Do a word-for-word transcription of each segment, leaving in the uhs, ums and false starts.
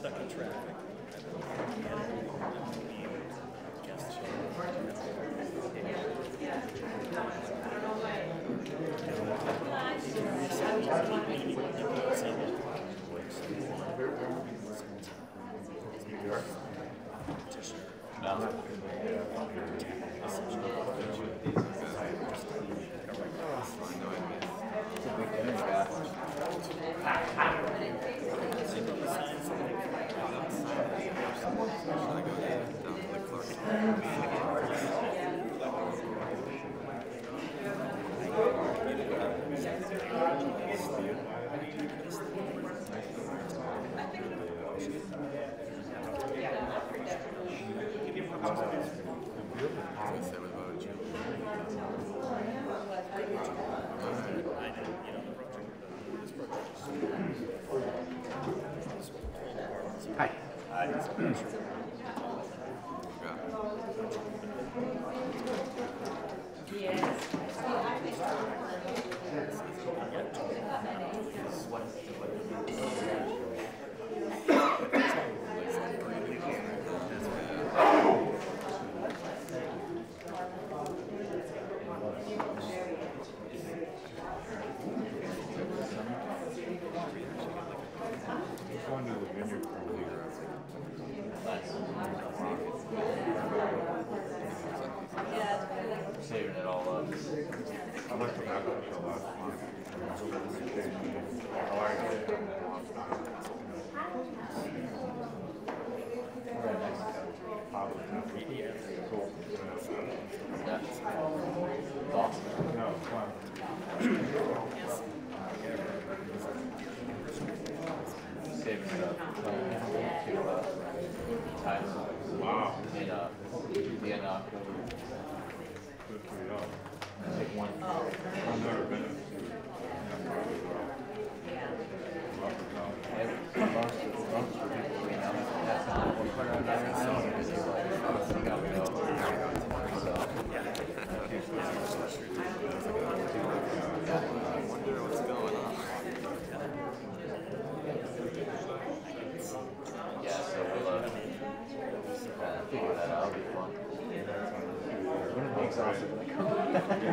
stuck in traffic. Hi. Saving it all up. I looked at that until last month. I like it. Cool. Yeah. Boston. No, fun. Saving it up uh, to uh, time. Wow. In uh, the end of October. Good for you. Take one. I've never been to Every, most of most of the people we know that's not what part of that I don't know because it's like you gotta go. So I wonder what's going on. yeah, so we'll uh, uh, figure that out. It'll be fun. We're gonna be exhausted when I come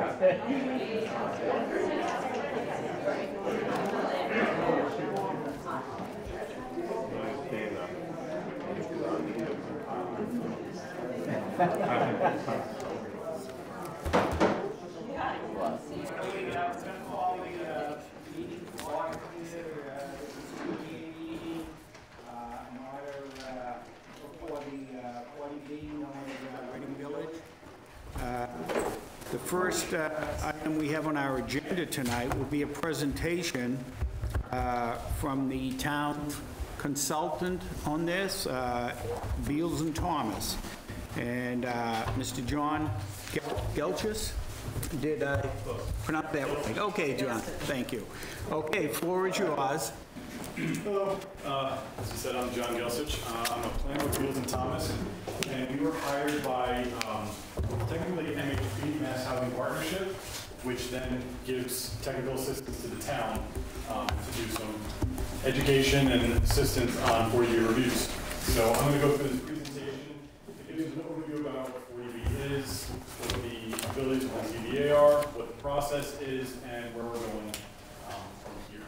The first uh, item we have on our agenda tonight will be a presentation uh, from the town consultant on this, uh, Beals and Thomas. And uh, Mister John Gel- Gelchis, did I pronounce that right? Okay, John, thank you. Okay, floor is yours. Hello, uh, as you said, I'm John Gelsich. Uh, I'm a planner with Beals and Thomas, and we were hired by um, technically M H P, Mass Housing Partnership, which then gives technical assistance to the town um, to do some education and assistance on forty B reviews. So I'm going to go through this presentation. It gives an overview about what forty B is, what the abilities of the Z B A are, what the process is, and where we're going um, from here.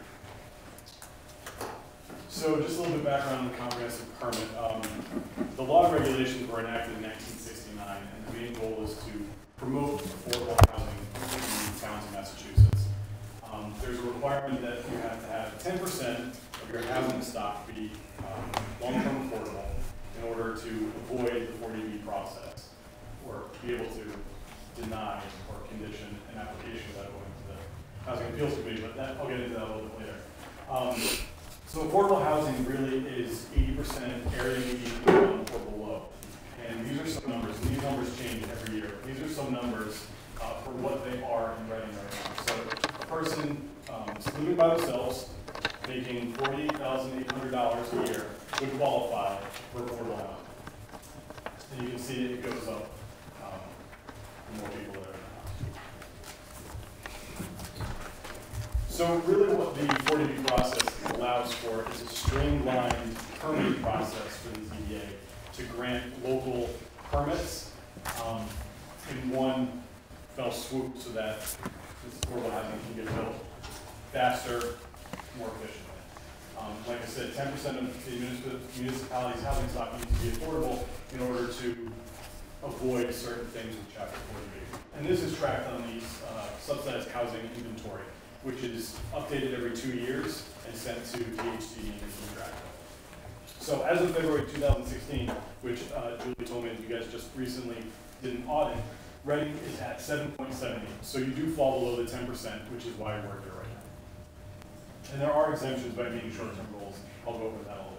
So just a little bit of background on the comprehensive permit. Um, the law and regulations were enacted in nineteen sixty-nine, and the main goal is to promote affordable housing in towns in Massachusetts. Um, there's a requirement that you have to have ten percent of your housing stock be um, long-term affordable in order to avoid the forty B process or be able to deny or condition an application without going to the Housing Appeals Committee, but that, I'll get into that a little bit later. Um, So affordable housing really is eighty percent area median income or below. And these are some numbers, and these numbers change every year. These are some numbers uh, for what they are in Reading right now. So a person um, living by themselves, making forty-eight thousand eight hundred dollars a year would qualify for affordable housing. And you can see it goes up um, the more people that are in the house. So really what the forty B process allows for is a streamlined permitting process for the Z B A to grant local permits um, in one fell swoop so that this affordable housing can get built faster, more efficiently. Um, like I said, ten percent of the municip- municipality's housing stock needs to be affordable in order to avoid certain things with Chapter forty B. And this is tracked on the uh, subsidized housing inventory, which is updated every two years and sent to D H D and contract. So as of February two thousand sixteen, which uh, Julie told me that you guys just recently did an audit, Reading is at seven point seven eight. So you do fall below the ten percent, which is why we're there right now. And there are exemptions by meeting short-term goals. I'll go over that a little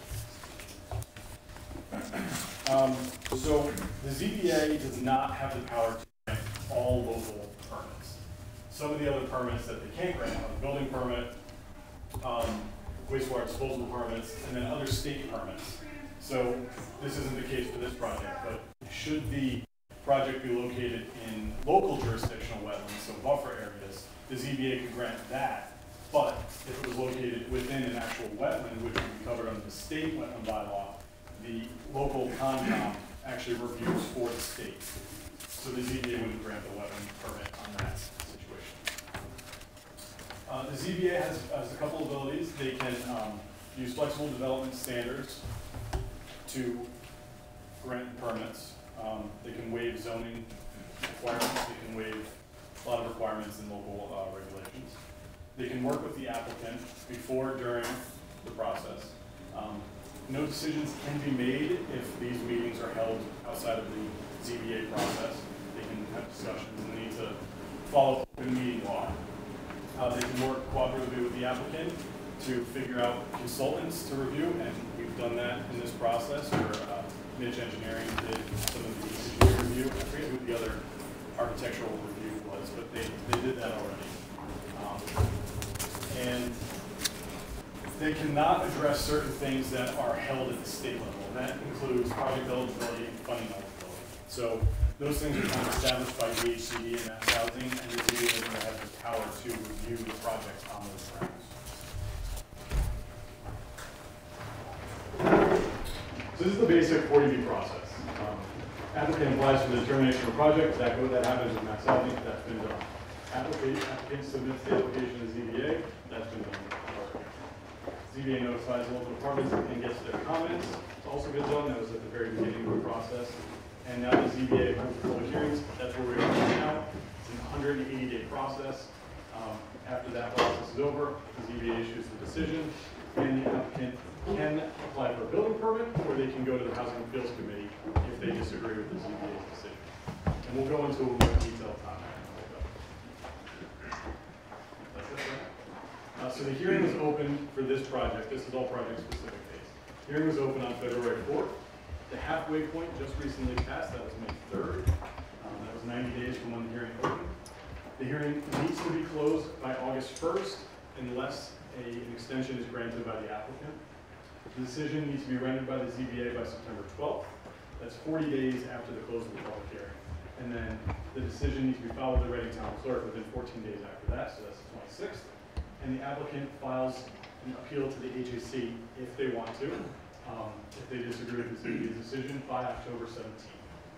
bit later. Um, so the Z B A does not have the power to grant all local permits. Some of the other permits that they can grant are the building permit, um, wastewater disposal permits, and then other state permits. So this isn't the case for this project, but should the project be located in local jurisdictional wetlands, so buffer areas, the Z B A could grant that. But if it was located within an actual wetland, which would be covered under the state wetland bylaw, the local Concom actually reviews for the state. So the Z B A wouldn't grant the wetland permit on that situation. Uh, the Z B A has, has a couple of abilities. They can um, use flexible development standards to grant permits. Um, they can waive zoning requirements. They can waive a lot of requirements in local uh, regulations. They can work with the applicant before, during the process. Um, no decisions can be made if these meetings are held outside of the Z B A process. They can have discussions and they need to follow open meeting law. Uh, they can work cooperatively with the applicant to figure out consultants to review, and we've done that in this process where uh, Mitch Engineering did some of the engineering review. I forget who the other architectural review was, but they, they did that already. Um, and they cannot address certain things that are held at the state level, and that includes project eligibility and funding eligibility. So those things are kind of established by D H C D and Mass Housing, and the Z B A doesn't have the power to review the project on those grounds. So this is the basic forty B process. Um, applicant applies for the determination of a project. That go that happens with Mass Housing. That's been done. Applicant, applicant submits the application to the Z B A. That's been done. Z B A notifies local departments and gets their comments. It's also been done. That was at the very beginning of the process. And now the Z B A holds public hearings. That's where we are right now. It's an one hundred eighty day process. Um, after that process is over, the Z B A issues the decision, and the applicant can apply for a building permit, or they can go to the Housing Appeals Committee if they disagree with the Z B A's decision. And we'll go into a more detailed on that in a little bit. That's it, right? Uh, so the hearing was open for this project. This is all project-specific days. Hearing was open on February fourth. The halfway point just recently passed. That was May third. Um, that was ninety days from when the hearing opened. The hearing needs to be closed by August first unless a, an extension is granted by the applicant. The decision needs to be rendered by the Z B A by September twelfth. That's forty days after the close of the public hearing. And then the decision needs to be filed with the Reading Town Clerk within fourteen days after that, so that's the twenty-sixth. And the applicant files an appeal to the H A C if they want to. Um, if they disagree with the Z B A's decision, by October seventeenth.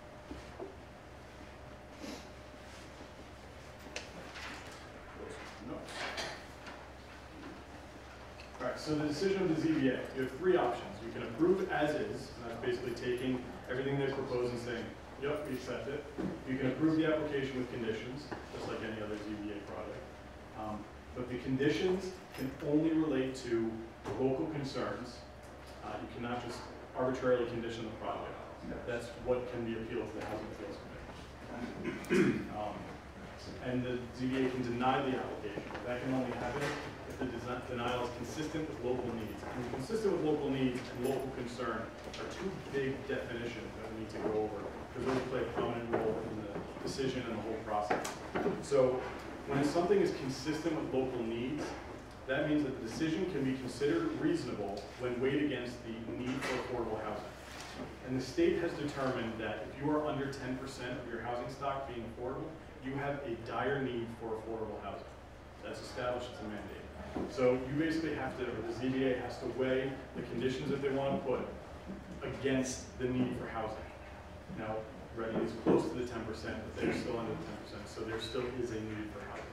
All right, so the decision of the Z B A, you have three options. You can approve as is, and that's basically taking everything they propose and saying, yep, we accept it. You can approve the application with conditions, just like any other Z B A project. Um, but the conditions can only relate to local concerns. Uh, you cannot just arbitrarily condition the project. That's what can be appealed to the Housing Appeals Committee. um, and the Z B A can deny the application. That can only happen if the denial is consistent with local needs. And consistent with local needs and local concern are two big definitions that we need to go over, because those play a prominent role in the decision and the whole process. So when something is consistent with local needs, that means that the decision can be considered reasonable when weighed against the need for affordable housing. And the state has determined that if you are under ten percent of your housing stock being affordable, you have a dire need for affordable housing. That's established, it's a mandate. So you basically have to, or the Z B A has to weigh the conditions that they want to put against the need for housing. Now, Reading is close to the ten percent, but they're still under the ten percent, so there still is a need for housing.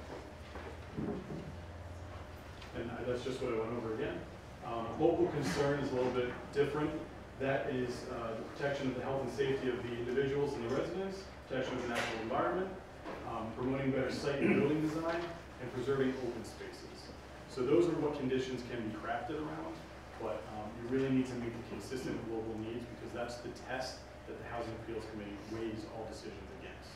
And I- that's just what I went over again. Um, local concern is a little bit different. That is uh, the protection of the health and safety of the individuals and the residents, protection of the natural environment, um, promoting better site and building design, and preserving open spaces. So those are what conditions can be crafted around, but um, you really need to make it consistent with local needs because that's the test that the Housing Appeals Committee weighs all decisions against.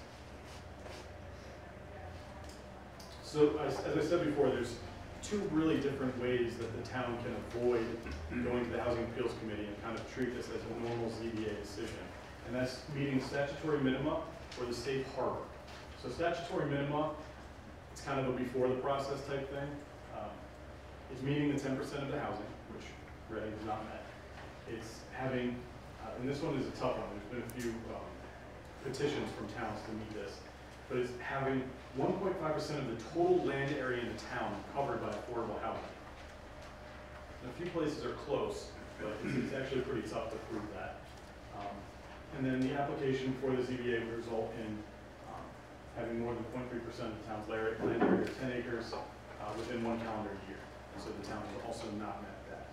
So as, as I said before, there's two really different ways that the town can avoid going to the Housing Appeals Committee and kind of treat this as a normal Z B A decision. And that's meeting statutory minima or the safe harbor. So statutory minima, it's kind of a before the process type thing. Um, it's meeting the ten percent of the housing, which Reading has not met. It's having, uh, and this one is a tough one, there's been a few um, petitions from towns to meet this, but it's having one point five percent of the total land area in the town covered by affordable housing. And a few places are close, but it's, it's actually pretty tough to prove that. Um, and then the application for the Z B A would result in um, having more than zero point three percent of the town's land area, ten acres, uh, within one calendar year. And so the town has also not met that.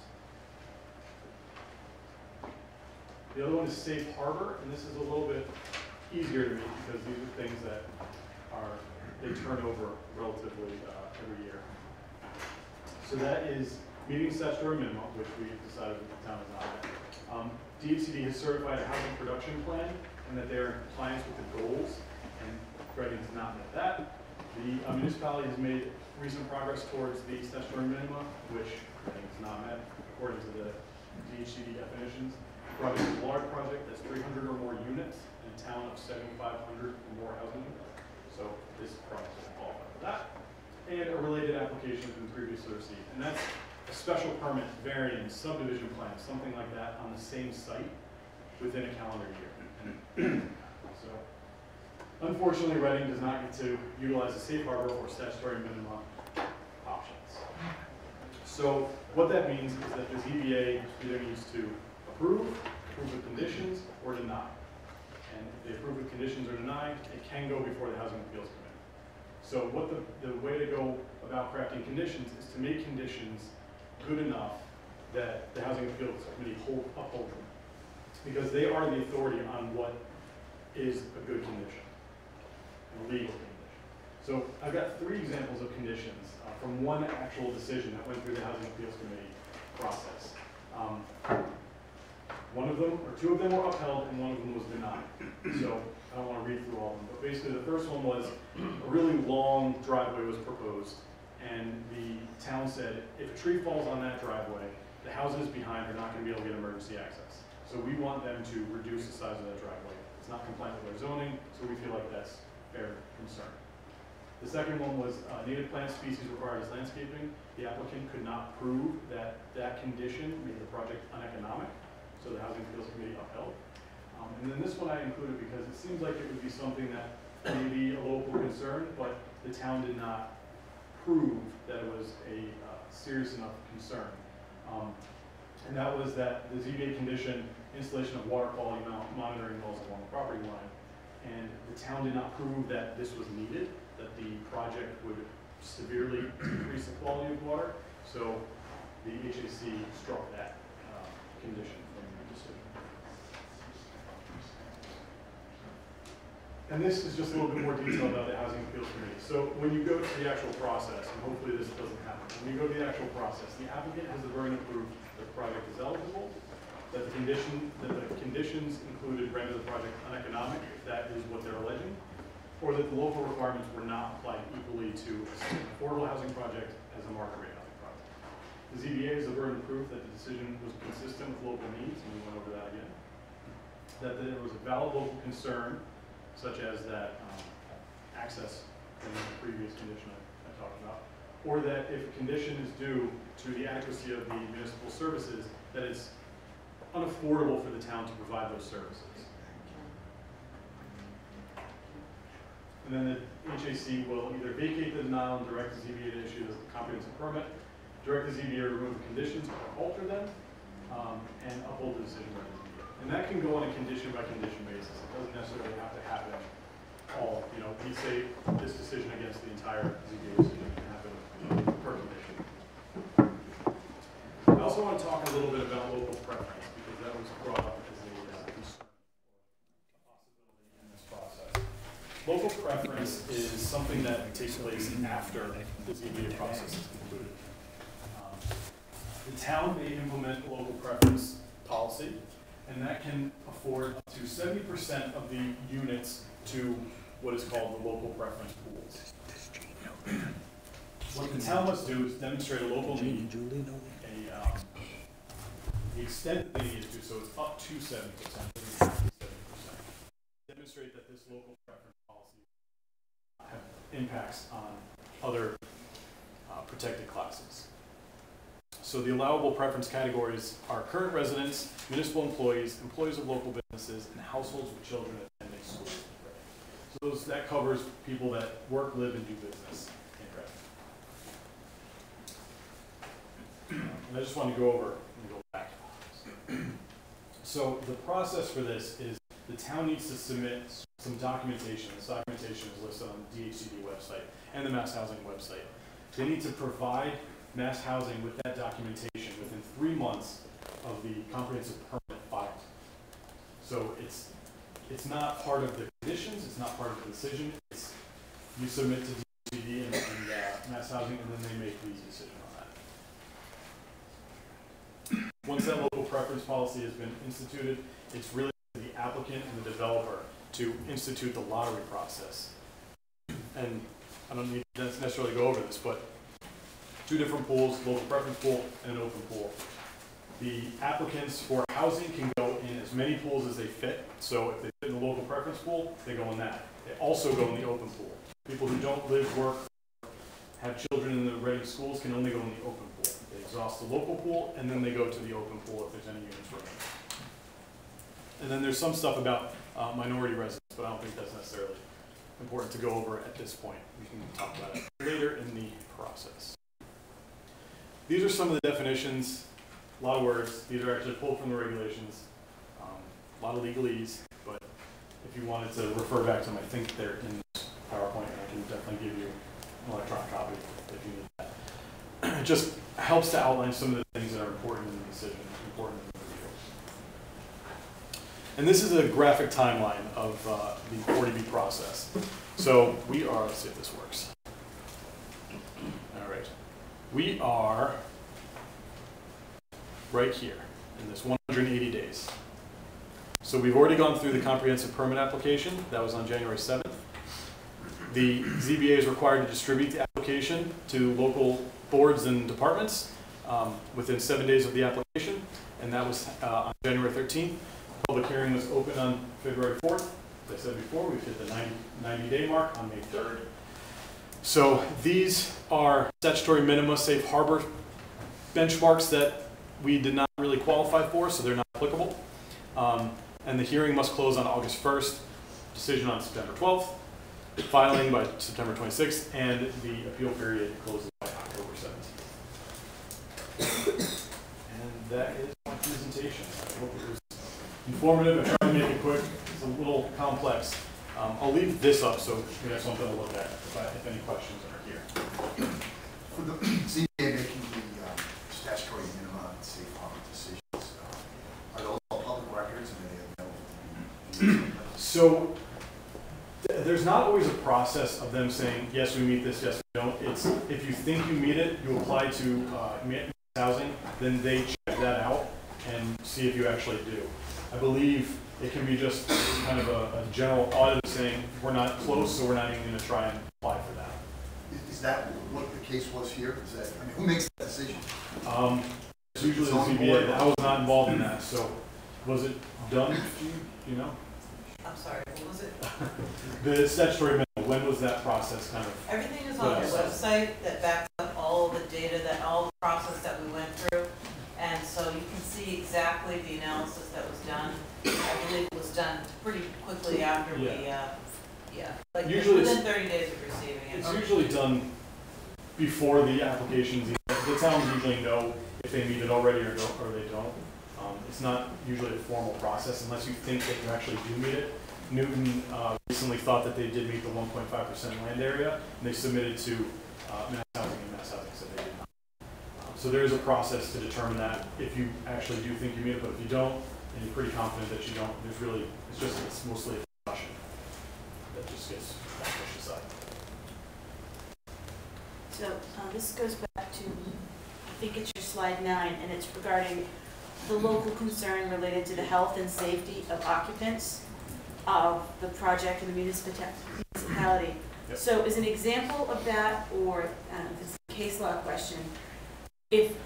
The other one is safe harbor, and this is a little bit easier to meet because these are things that are, they turn over relatively uh, every year. So that is meeting statutory minimum, which we decided that the town is not met. Um, D H C D has certified a housing production plan and that they're in compliance with the goals, and Reading has not met that. The uh, municipality has made recent progress towards the statutory minimum, which Reading has not met according to the D H C D definitions. The project is a large project that's three hundred or more units in a town of seventy-five hundred or more housing units. So this project will qualify for that. And a related application has been previously received. And that's a special permit, variance, subdivision plan, something like that on the same site within a calendar year. So unfortunately, Reading does not get to utilize the safe harbor or statutory minimum options. So what that means is that the Z B A either needs to approve, approve with conditions, or deny. And if they approve with conditions or deny, it can go before the Housing Appeals Committee. So what the, the way to go about crafting conditions is to make conditions good enough that the Housing Appeals Committee hold, uphold them. Because they are the authority on what is a good condition, a legal condition. So I've got three examples of conditions uh, from one actual decision that went through the Housing Appeals Committee process. Um, One of them, or two of them were upheld and one of them was denied. So I don't want to read through all of them, but basically the first one was a really long driveway was proposed, and the town said, if a tree falls on that driveway, the houses behind are not going to be able to get emergency access. So we want them to reduce the size of that driveway. It's not compliant with our zoning, so we feel like that's fair concern. The second one was uh, native plant species required as landscaping. The applicant could not prove that that condition made the project uneconomic. So the Housing Appeals Committee upheld. Um, and then this one I included because it seems like it would be something that may be a local concern, but the town did not prove that it was a uh, serious enough concern. Um, and that was that the Z B A condition, installation of water quality monitoring wells along the property line. And the town did not prove that this was needed, that the project would severely decrease the quality of water. So the H A C struck that uh, condition. And this is just a little bit more detail about the Housing Appeals Committee. So when you go to the actual process, and hopefully this doesn't happen, when you go to the actual process, the applicant has the burden of proof that the project is eligible, that the condition, that the conditions included render the project uneconomic, if that is what they're alleging, or that the local requirements were not applied equally to an affordable housing project as a market rate housing project. The Z B A has the burden of proof that the decision was consistent with local needs, and we went over that again. That there was a valid local concern, such as that um, access in the previous condition I, I talked about, or that if a condition is due to the adequacy of the municipal services, that it's unaffordable for the town to provide those services. and then the H A C will either vacate the denial and direct the Z B A to issue the comprehensive permit, direct the Z B A to remove the conditions or alter them, um, and uphold the decision by the Z B A. And that can go on a condition by condition basis. It doesn't necessarily have to happen all, you know, we say this decision against the entire Z B A decision can happen per condition. I also want to talk a little bit about local preference, because that was brought up as a uh, concern or a possibility in this process. Local preference is something that takes place after the Z B A process is concluded. Um, the town may implement a local preference policy, and that can afford up to seventy percent of the units to what is called the local preference pools. What the town must do is demonstrate a local need, a, um, the extent that they need to, so it's up to seventy percent, doesn't have to be seventy percent. Demonstrate that this local preference policy have impacts on other uh, protected classes. So the allowable preference categories are current residents, municipal employees, employees of local businesses, and households with children attending schools. So those, that covers people that work, live, and do business in Reading. And I just want to go over and go back. So the process for this is the town needs to submit some documentation. This documentation is listed on the D H C D website and the Mass Housing website. They need to provide Mass Housing with that documentation within three months of the comprehensive permit filed. So it's it's not part of the conditions, it's not part of the decision. It's you submit to D H C D and, and uh, Mass Housing, and then they make the decision on that. Once that local preference policy has been instituted, it's really the applicant and the developer to institute the lottery process. And I don't need to necessarily go over this, but two different pools, local preference pool and an open pool. The applicants for housing can go in as many pools as they fit. So if they fit in the local preference pool, they go in that. They also go in the open pool. People who don't live, work, have children in the Reading schools can only go in the open pool. They exhaust the local pool, and then they go to the open pool if there's any units remaining. And then there's some stuff about uh, minority residents, but I don't think that's necessarily important to go over at this point. We can talk about it later in the process. These are some of the definitions, a lot of words. These are actually pulled from the regulations, um, a lot of legalese, but if you wanted to refer back to them, I think they're in this PowerPoint, and I can definitely give you an electronic copy if you need that. It just helps to outline some of the things that are important in the decision, important in the review. And this is a graphic timeline of uh, the forty B process. So we are, let's see if this works. All right. We are right here in this one hundred eighty days. So we've already gone through the comprehensive permit application. That was on January seventh. The Z B A is required to distribute the application to local boards and departments um, within seven days of the application, and that was uh, on January thirteenth. Public hearing was open on February fourth. As I said before, we've hit the ninety day mark on May third. So these are statutory minima safe harbor benchmarks that we did not really qualify for, so they're not applicable. Um, and the hearing must close on August first, decision on September twelfth, filing by September twenty-sixth, and the appeal period closes by October seventeenth. And that is my presentation. I hope it was informative. I tried to make it quick. It's a little complex. Um, I'll leave this up so we have something to look at if, I, if any questions are here. For the Z B A making the um, statutory minimum and safe harbor decisions, uh, are those all public records and are they available? So th there's not always a process of them saying, yes, we meet this, yes, we don't. It's if you think you meet it, you apply to uh, Mass Housing, then they check that out and see if you actually do. I believe it can be just kind of a, a general audit saying we're not close, so we're not even going to try and apply for that. Is, is that what the case was here? Is that, I mean, who makes that decision? Um, it's usually the Z B A. I was not involved in that, so was it done? Do you, do you know? I'm sorry, what was it? The statutory minimum, when was that process kind of? Everything is on the website that backs up all the data, that all the process that we went through. And so you can see exactly the analysis that was done. I believe it was done pretty quickly after we, uh, yeah, Yeah, like Usually within it's- thirty days of receiving it. It's usually done before the applications, the towns usually know if they meet it already or don't, or they don't. Um, It's not usually a formal process unless you think that you actually do meet it. Newton uh, recently thought that they did meet the one point five percent land area, and they submitted to uh, Mass Housing, and Mass Housing said they did not. Um, So there is a process to determine that if you actually do think you meet it, but if you don't, and you're pretty confident that you don't, there's really, it's just, it's mostly a discussion that just gets pushed aside. So uh, this goes back to, I think it's your slide nine, and it's regarding the local concern related to the health and safety of occupants of the project in the municipata- municipality. Yep. So as an example of that, or um, this is a case law question, if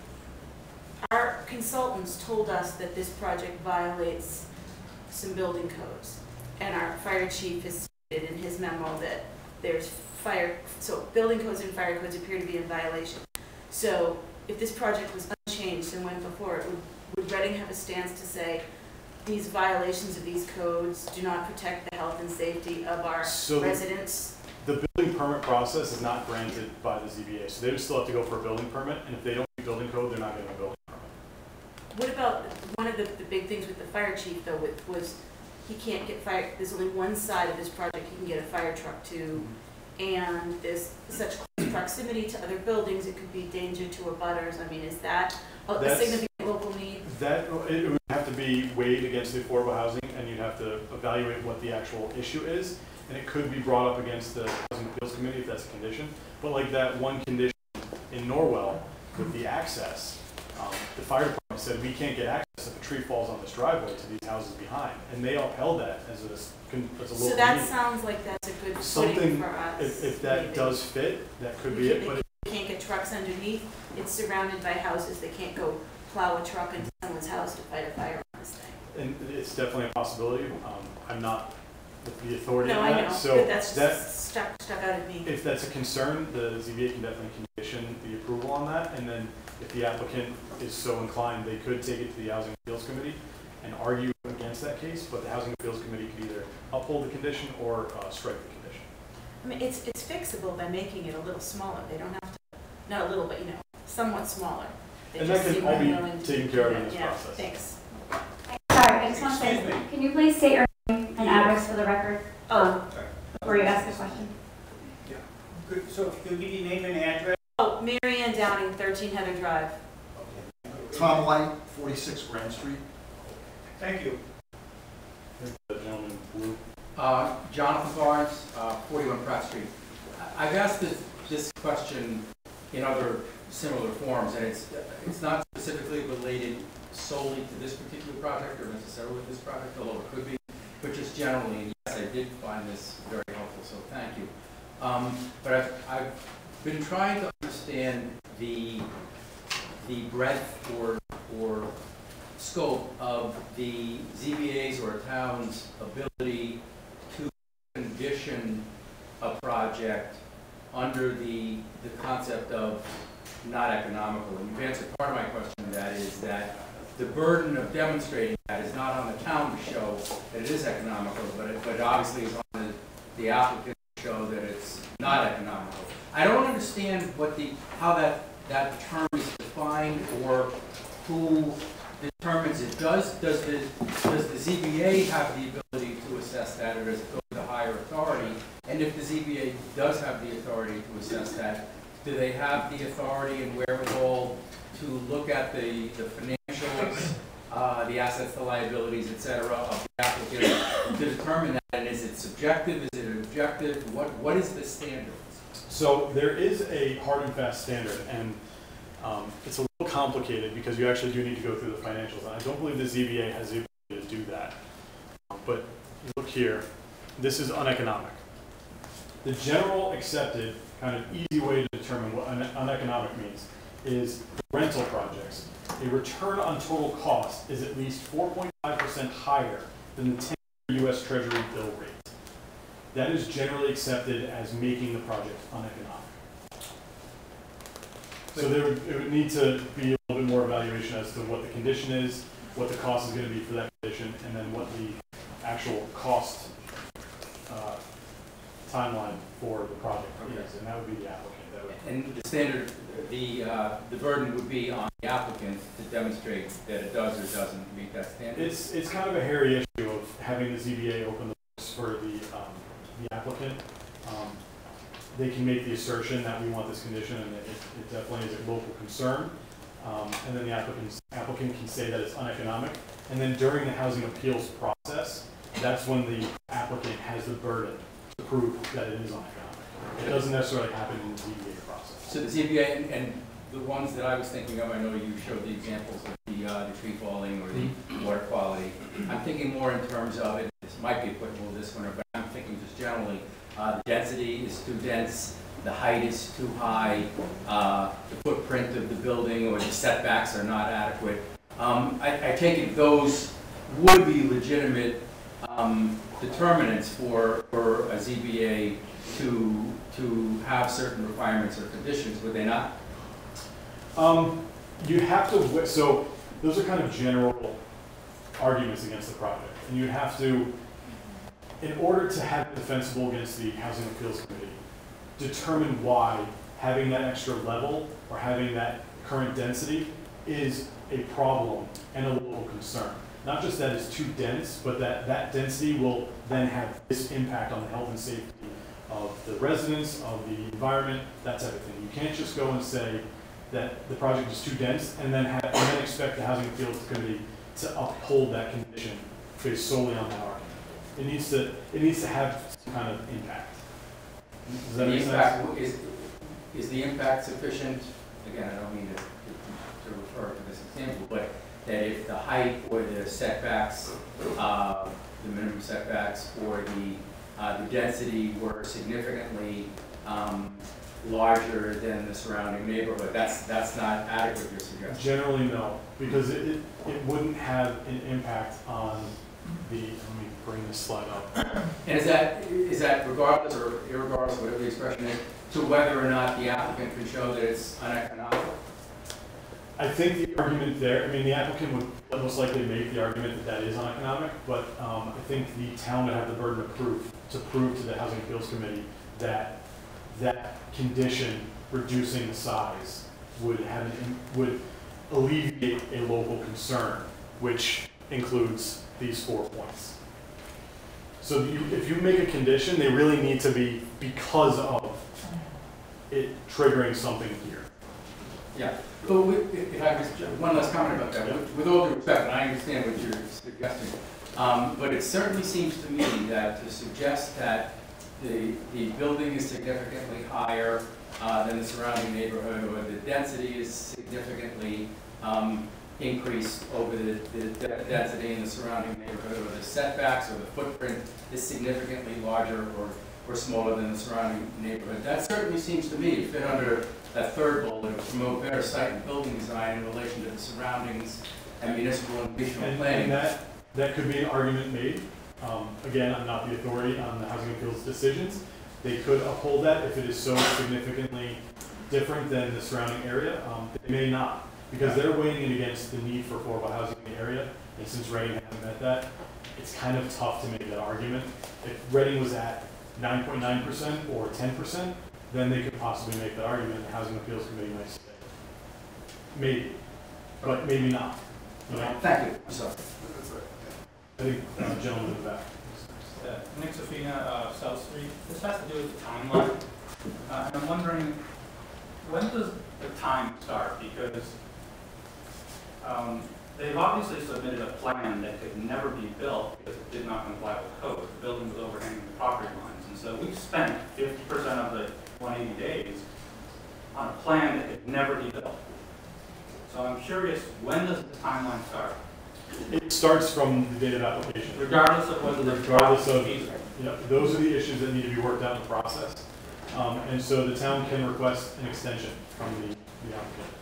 our consultants told us that this project violates some building codes, and our fire chief has stated in his memo that there's fire, so building codes and fire codes appear to be in violation. So if this project was unchanged and went before it, would, would Reading have a stance to say these violations of these codes do not protect the health and safety of our So the- residents? The building permit process is not granted by the Z B A, so they would still have to go for a building permit, and if they don't meet building code, they're not getting a building permit. What about, one of the, the big things with the fire chief though, with, was he can't get fire, there's only one side of this project he can get a fire truck to, and there's such close proximity to other buildings, it could be danger to abutters. I mean, is that a- a That's- significant local need? That, it would have to be weighed against the affordable housing, and you'd have to evaluate what the actual issue is, and it could be brought up against the Housing Appeals Committee if that's a condition. But like that one condition in Norwell with the access, um, the fire department said we can't get access if a tree falls on this driveway to these houses behind, and they upheld that as a, as a local So that need. sounds like that's a good footing Something, for us. if, if that maybe. does fit, that could We be can't- it, but They can't get trucks underneath, it's surrounded by houses, they can't go plow a truck into someone's house to fight a fire on this thing. and it's definitely a possibility. Um, I'm not the- the authority No, on I that, know, so but that's that, just stuck, stuck out at me. if that's a concern, the Z B A can definitely condition the approval on that, and then if the applicant is so inclined, they could take it to the Housing Appeals Committee and argue against that case, but the Housing Appeals Committee could either uphold the condition or uh, strike the condition. I mean, it's, it's fixable by making it a little smaller, they don't have to, not a little, but you know, somewhat smaller. They And just that can seem all be unwilling to taken do care of that. in this Yeah, process. thanks. Sorry, I just want to say, can you please state your name and address for the record um, before you ask a question? Good, so if you could give your name and address. Oh, Mary Ann Downing, thirteen Heather Drive. Tom White, forty-six Grand Street. Thank you. The gentleman in blue. Uh, Jonathan Barnes, uh, forty-one Pratt Street. I- I've asked this, this question in other similar forms, and it's, it's not specifically related solely to this particular project or necessarily with this project, although it could be, but just generally, and yes, I did find this very helpful, so thank you. Um, but I've, I've been trying to understand the, the breadth or, or scope of the Z B A's or a town's ability to condition a project under the, the concept of not economical. And you've answered part of my question, that is that the burden of demonstrating that is not on the town to show that it is economical, but it, but it obviously is on the, the applicant to show that it's not economical. I don't understand what the, how that, that term is defined or who determines it. Does, does the, does the Z B A have the ability to assess that, or does it go to the higher authority? And if the Z B A does have the authority to assess that, do they have the authority and wherewithal to look at the, the financials, uh, the assets, the liabilities, et cetera, of the applicant to determine that? And is it subjective? Is it objective? What, what is the standard? So there is a hard and fast standard, and um, it's a little complicated because you actually do need to go through the financials, and I don't believe the Z B A has the ability to do that. But look here, this is uneconomic. The general accepted kind of easy way to determine what un uneconomic means is rental projects. A return on total cost is at least four point five percent higher than the ten-year U S Treasury bill rate. That is generally accepted as making the project uneconomic. So there would, it would need to be a little bit more evaluation as to what the condition is, what the cost is going to be for that condition, and then what the actual cost uh, timeline for the project Okay. is, and that would be the applicant. That would, And the standard, the, uh, the burden would be on the applicant to demonstrate that it does or doesn't meet that standard? It's, it's kind of a hairy issue of having the Z B A open the books for the, um, the applicant. Um, They can make the assertion that we want this condition, and it, it definitely is a local concern. Um, and then the applicant, applicant can say that it's uneconomic. And then during the housing appeals process, that's when the applicant has the burden to prove that it is uneconomic. It doesn't necessarily happen in the Z B A process. So the Z B A and, and the ones that I was thinking of, I know you showed the examples of the, uh, the tree falling or the water quality. I'm thinking more in terms of, it this might be applicable this winter, but I'm thinking just generally, uh, the density is too dense, the height is too high, uh, the footprint of the building or the setbacks are not adequate. Um, I, I take it those would be legitimate um, determinants for, for a Z B A to, to have certain requirements or conditions, would they not? Um, you have to, wi- so those are kind of general arguments against the project. And you have to, in order to have it defensible against the Housing Appeals Committee, determine why having that extra level or having that current density is a problem and a local concern. Not just that it's too dense, but that that density will then have this impact on the health and safety of the residents, of the environment, that type of thing. You can't just go and say that the project is too dense and then have, and then expect the Housing Appeals Committee to uphold that condition based solely on that argument. It needs to, it needs to have some kind of impact. Does that The make impact, sense? is, is the impact sufficient? Again, I don't mean to, to, to refer to this example, but that if the height or the setbacks, uh, the minimum setbacks or the, uh, the density were significantly um, larger than the surrounding neighborhood, that's, that's not adequate, you're suggesting? Generally, no, because it, it, it wouldn't have an impact on the, let me bring this slide up. And is that, is that regardless or irregardless, whatever the expression is, to whether or not the applicant can show that it's uneconomical? I think the argument there, I mean, the applicant would most likely make the argument that that is uneconomic, but um, I think the town would have the burden of proof to prove to the Housing Appeals Committee that that condition, reducing the size, would have an, would alleviate a local concern, which includes these four points. So you, if you make a condition, they really need to be because of it triggering something here. Yeah, but with, if I could, one last comment about that. Yeah. With, with all due respect, and I understand what you're suggesting, um, but it certainly seems to me that to suggest that the, the building is significantly higher uh, than the surrounding neighborhood, or the density is significantly um, increased over the, the de- density in the surrounding neighborhood, or the setbacks or the footprint is significantly larger or, or smaller than the surrounding neighborhood. That certainly seems to me to fit under that third bullet of promote better site and building design in relation to the surroundings and municipal and regional And, planning. and that, that could be an argument made. Um, again, I'm not the authority on the Housing Appeals decisions. They could uphold that if it is so significantly different than the surrounding area. Um, they may not, because they're weighing it against the need for affordable housing in the area. And since Reading hasn't met that, it's kind of tough to make that argument. If Reading was at nine point nine percent or ten percent, then they could possibly make that argument. The Housing Appeals Committee might say, maybe, but maybe not. You know? Thank you. I'm sorry. I think uh, the gentleman in the back. Uh, Nick Sofina, uh, South Street. This has to do with the timeline. Uh, and I'm wondering, when does the time start? Because um, they've obviously submitted a plan that could never be built because it did not comply with code. The building was overhanging the property lines. And so we've spent fifty percent of the one hundred eighty days on a plan that could never be built. So I'm curious, when does the timeline start? It starts from the date of application. Regardless of whether the Regardless of, fees are. you know, those are the issues that need to be worked out in the process. Um, and so the town can request an extension from the, the applicant.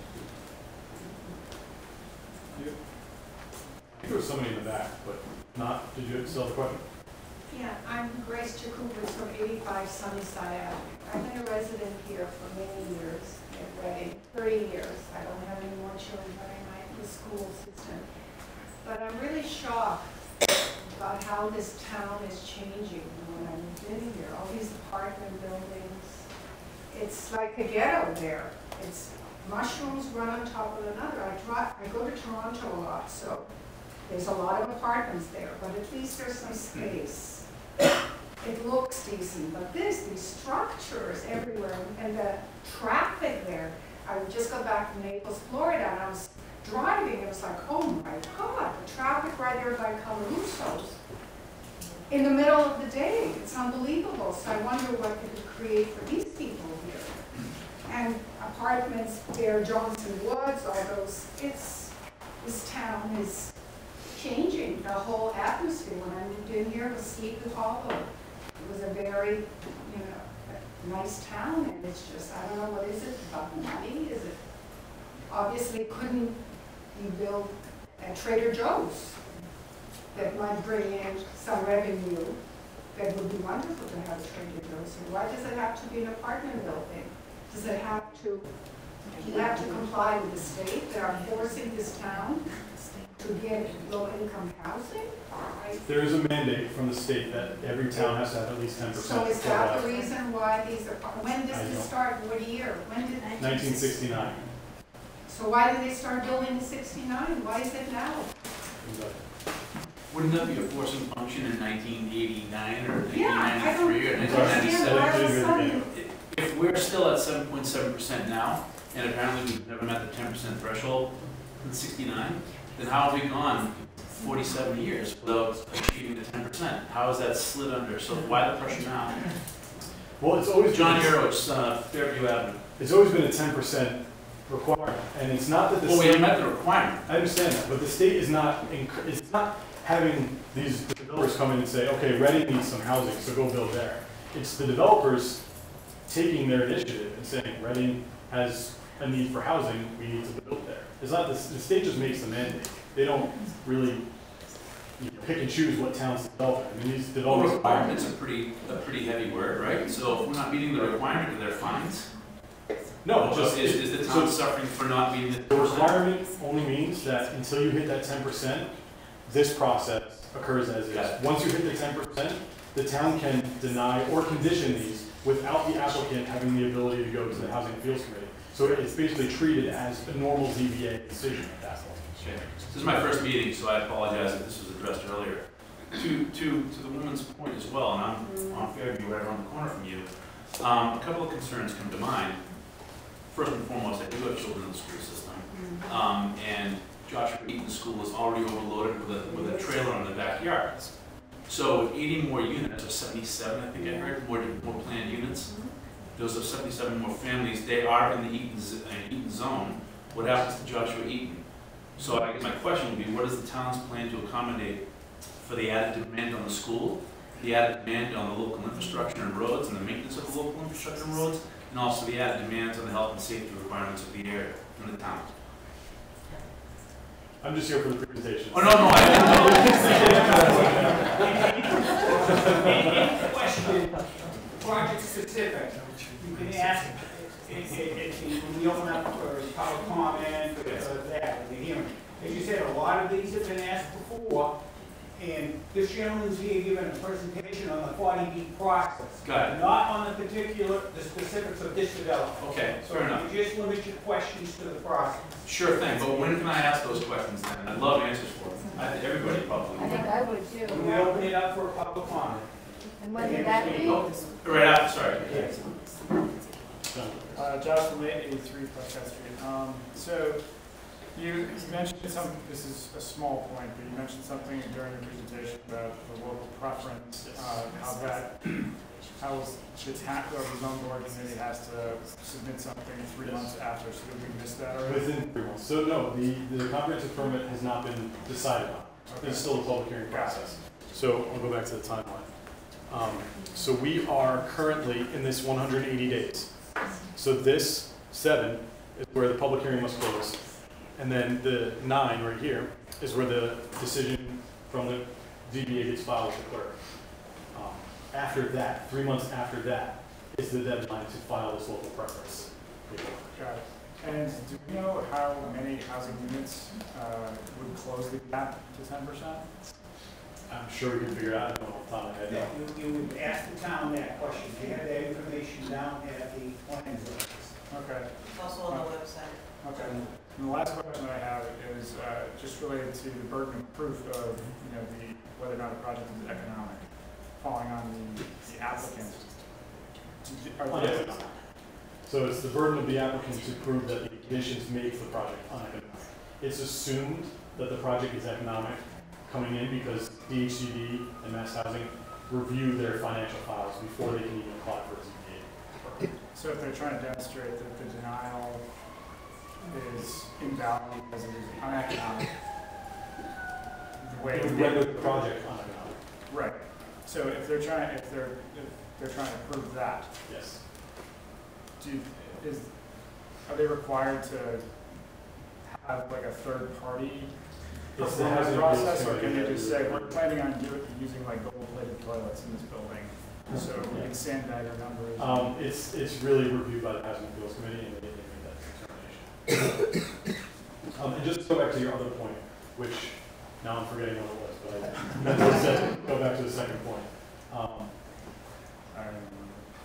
You- I think there was somebody in the back, but not, did you still have a question? Yeah, I'm Grace Jacobus from eighty-five Sunnyside Avenue. I've been a resident here for many years, at Reading, thirty years. I don't have any more children, but I like the school system. But I'm really shocked about how this town is changing when I've been here. All these apartments it's like a ghetto there. It's mushrooms one on top of another. I drive, I go to Toronto a lot, so there's a lot of apartments there, but at least there's some space. It looks decent, but this, these structures everywhere, and the traffic there. I just got back from Naples, Florida, and I was driving, it was like, oh my God, the traffic right there by Caruso's in the middle of the day. It's unbelievable. So I wonder what it would create for these people here. And apartments there, Johnson Woods, all those, it's, this town is changing. The whole atmosphere when I moved in here was Sleepy Hollow. It was a very, you know, nice town, and it's just, I don't know, what is it about money? Is it, obviously couldn't you build a Trader Joe's that might bring in some revenue? That would be wonderful to have a Trader Joe's. So why does it have to be an apartment building? Does it have to, do you have to comply with the state that are forcing this town to get low-income housing? I- There is a mandate from the state that every town has to have at least ten percent. So is that the reason why these are, when does I this don't- start, what year? When did? nineteen sixty-nine. So why did they start building in sixty-nine? Why is it now? Wouldn't that be a forcing function in nineteen eighty-nine or Yeah, I don't nineteen ninety-three or understand why all of a sudden. nineteen ninety-seven? If we're still at seven point seven percent now, and apparently we've never met the ten percent threshold in sixty-nine, then how have we gone forty-seven years without achieving the ten percent? How has that slid under? So why the pressure now? Well, it's always John been- Yarowitz, uh, Fairview Avenue. It's always been a ten percent requirement, and it's not that the Well, we state. haven't met the requirement. I understand that, but the state is not, enc- it's not having these developers come in and say, okay, Reading needs some housing, so go build there. It's the developers taking their initiative and saying, Reading has a need for housing, we need to build there. It's not, the, the state just makes the mandate. They don't really, you know, pick and choose what towns to develop. I mean, these Well, developers. requirement's a pretty, a pretty heavy word, right? So if we're not meeting the requirement, are there fines? No, Or just. Is, is the town so- suffering for not meeting the The requirement only means that until you hit that ten percent, this process occurs as Got is. it. Once you hit the ten percent, the town can deny or condition these without the applicant having the ability to go to the Housing Appeals Committee. So it's basically treated as a normal Z B A decision at that point. Okay. This is my first meeting, so I apologize if this was addressed earlier. To, to, to the woman's point as well, and I'm on Fairview, right around the corner from you, um, a couple of concerns come to mind. First and foremost, I do have children in the school system, um, and Joshua Eaton School is already overloaded with a, with a trailer in the backyard. So with eighty more units, or seventy-seven, I think I heard, more, more planned units, those are seventy-seven more families, they are in the Eaton, z- uh, Eaton zone. What happens to Joshua Eaton? So I guess my question would be, what does the town's plan to accommodate for the added demand on the school, the added demand on the local infrastructure and roads, and the maintenance of the local infrastructure and roads, and also the added demands on the health and safety requirements of the area and the town? I'm just here for the presentation. Oh, no, no, I Any question, project specific, you can ask, it- it- it- when we open up for public comment, or that, the hearing. As you said, a lot of these have been asked before, and this gentleman's here giving a presentation on the forty B process. Got it. Not on the particular, the specifics of this development. Okay, So fair enough. you just limit your questions to the process. Sure thing, but when can I ask those questions then? I'd love answers for them. I think everybody probably I think would. I would too. When we open it up for public comment. And when would that be? Right after, sorry. Uh, Josh Lee, eighty-three Prescott Street. Um, so, you, you mentioned some, this is a small point, but you mentioned something during your presentation about the local preference, uh, how that, how the town, or the zone board committee has to submit something three months after, so did we miss that already? Within three months. So no, the, the comprehensive permit has not been decided on. It's still a public hearing process. So I'll go back to the timeline. Um, so we are currently in this one hundred eighty days. So this seven is where the public hearing must close. And then the nine right here is where the decision from the Z B A gets filed with the clerk. Um, After that, three months after that, is the deadline to file this local preference. Got it. And do we know how many housing units, uh, would close the gap to ten percent? I'm sure we can figure it out. I don't know off the top of my head. You, you would ask the town that question, do you have that information down at the planning office. Okay. It's also on the website. Okay. And the last question that I have is uh, just related to the burden of proof of, you know, the, whether or not a project is economic, falling on the, the applicant. Are they- Uneconomic. So it's the burden of the applicant to prove that the conditions make the project uneconomic. It's assumed that the project is economic coming in because D H C D and Mass Housing review their financial files before they can even apply for a Z P A. So if they're trying to demonstrate that the denial is invalid because it is uneconomic, the way It would render the project uneconomic. right. So if they're trying, if they're, if they're trying to prove that, Yes. do you, is, are they required to have like a third party It's the perform housing the appeals process, or can committee they that just do say, it. we're planning on do, using like gold-plated toilets in this building, so we can sandbag our numbers? Um, it's, it's really reviewed by the Housing Appeals Committee and they, they make that determination. Um, and just to go back to your other point, which now I'm forgetting what it was, but I meant to say- go back to the second point. Um, I don't remember.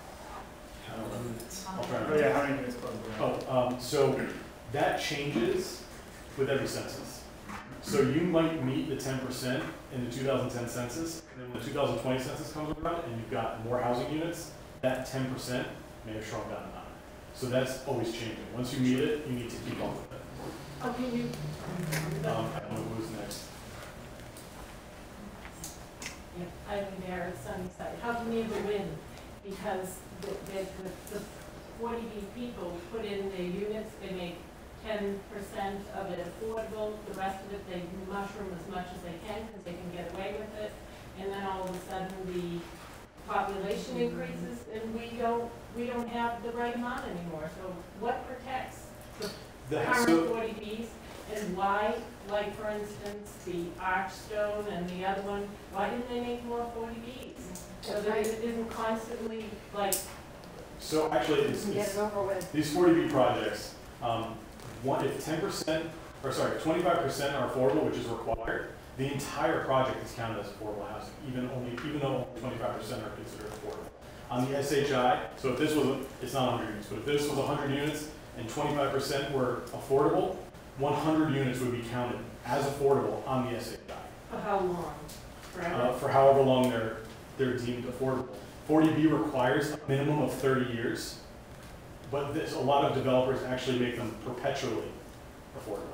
I'll try and Oh, yeah, how many minutes closed? Oh, um, so that changes with every census. So you might meet the ten percent in the two thousand ten census, and then when the two thousand twenty census comes around and you've got more housing units, that ten percent may have shrunk down to nine. So that's always changing. Once you meet it, you need to keep up with it. Oh, can you? Um, I don't know who's next. Yeah, I mean, there is Sunnyside. How can you ever win? Because the, the, the forty B people put in their units, they make ten percent of it affordable, the rest of it they mushroom as much as they can because they can get away with it. And then all of a sudden the population increases and we don't, we don't have the right amount anymore. So what protects the The- current so- forty Bs and why, like for instance, the Archstone and the other one, why didn't they make more forty Bs? So that it isn't constantly like. So actually, it's, Get it's, it over with. these forty B projects, um, one, if ten percent, or sorry, twenty-five percent are affordable, which is required, the entire project is counted as affordable housing, even only, even though twenty-five percent are considered affordable. On the S H I, so if this was, a, it's not one hundred units, but if this was one hundred units and twenty-five percent were affordable, one hundred units would be counted as affordable on the S H I. For how long? Forever? Uh, for however long they're, they're deemed affordable. forty B requires a minimum of thirty years, but this, a lot of developers actually make them perpetually affordable.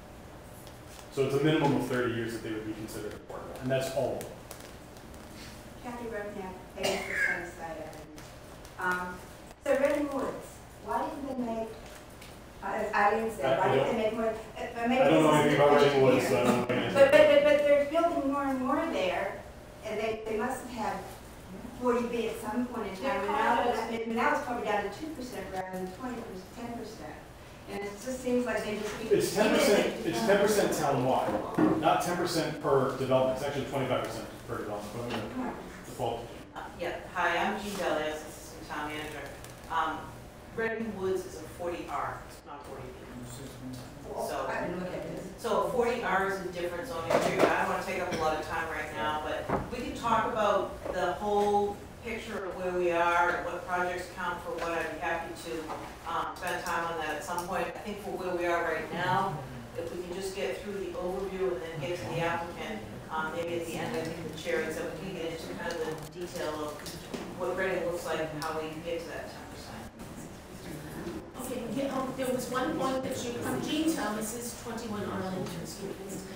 So it's a minimum of thirty years that they would be considered affordable, and that's all of them. Kathy Rovnak, eighty-six Sunnyside Avenue. Um, so Reading Woods, why didn't they make, I, I didn't say, I- why I didn't don't- they make more? uh, maybe I don't know this is anything the about question Reading Woods, here. so I don't know what the answer But, but, but, but they're building more and more there, and they, they must have had forty B at some point in time, and now, that- and now it's probably down to two percent rather than twenty percent, ten percent. And it just seems like they just. It's ten percent, it's ten percent townwide, not ten percent per development, it's actually twenty-five percent per development, but I'm gonna default. Uh, Yeah, hi, I'm Jean Delias, Assistant Town Manager. Um, Reading Woods is a forty R, it's not forty B. So, I didn't look at this. so a forty R is a different zoning area. I don't want to take up a lot of time right now, but we can talk about the whole picture of where we are and what projects count for what. I'd be happy to um, spend time on that at some point. I think for where we are right now, if we can just get through the overview and then get to the applicant, um, maybe at the end, I think the chair and so we can get into kind of the detail of what Reading looks like and how we can get to that ten percent. Okay, yeah, um, there was one point that you, from Jean Thomas, is twenty-one Arlington Street.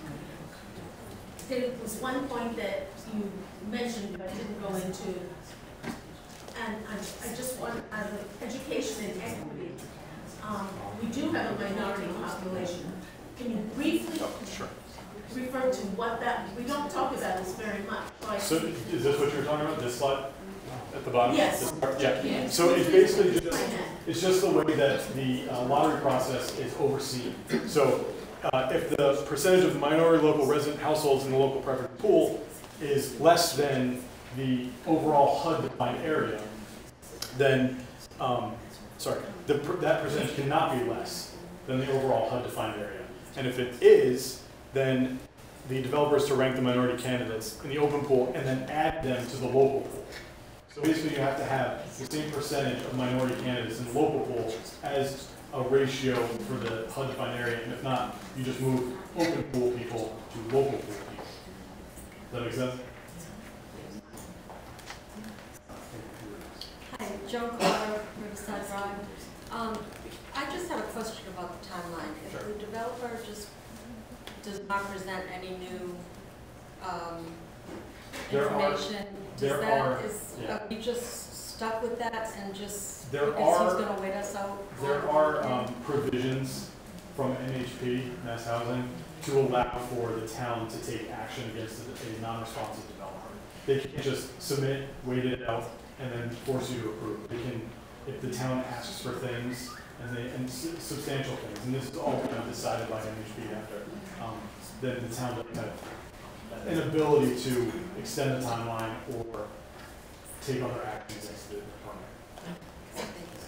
There was one point that you mentioned but didn't go into, and I, I just want, out of education and equity, um, we do have a minority population. Can you briefly refer to what that, we don't talk about this very much. Like, So is this what you're talking about, this slide at the bottom? Yes. This part? Yeah, Yes. so it's basically just, it's just the way that the uh, lottery process is overseen. So uh, if the percentage of minority local resident households in the local preference pool is less than the overall H U D-defined area, then, um, sorry, the, per- that percentage cannot be less than the overall H U D-defined area. And if it is, then the developer is to rank the minority candidates in the open pool and then add them to the local pool. So basically, you have to have the same percentage of minority candidates in the local pool as a ratio for the H U D-defined area, and if not, you just move open pool people to local pool people. Does that make sense? Hi, Joan Carter, Riverside Drive. Um, I just have a question about the timeline. If Sure. the developer just does not present any new um, There are- information, does there that, are- is, yeah. are we just stuck with that and just, There because are- he's gonna wait us out? There are um, provisions from N H P, Mass Housing, to allow for the town to take action against a a non-responsive developer. They can't just submit, wait it out, and then force you to approve. They can, if the town asks for things, and they, and su- substantial things, and this is all kind of decided by N H P after, um, then the town doesn't have an ability to extend the timeline or take other actions against the department.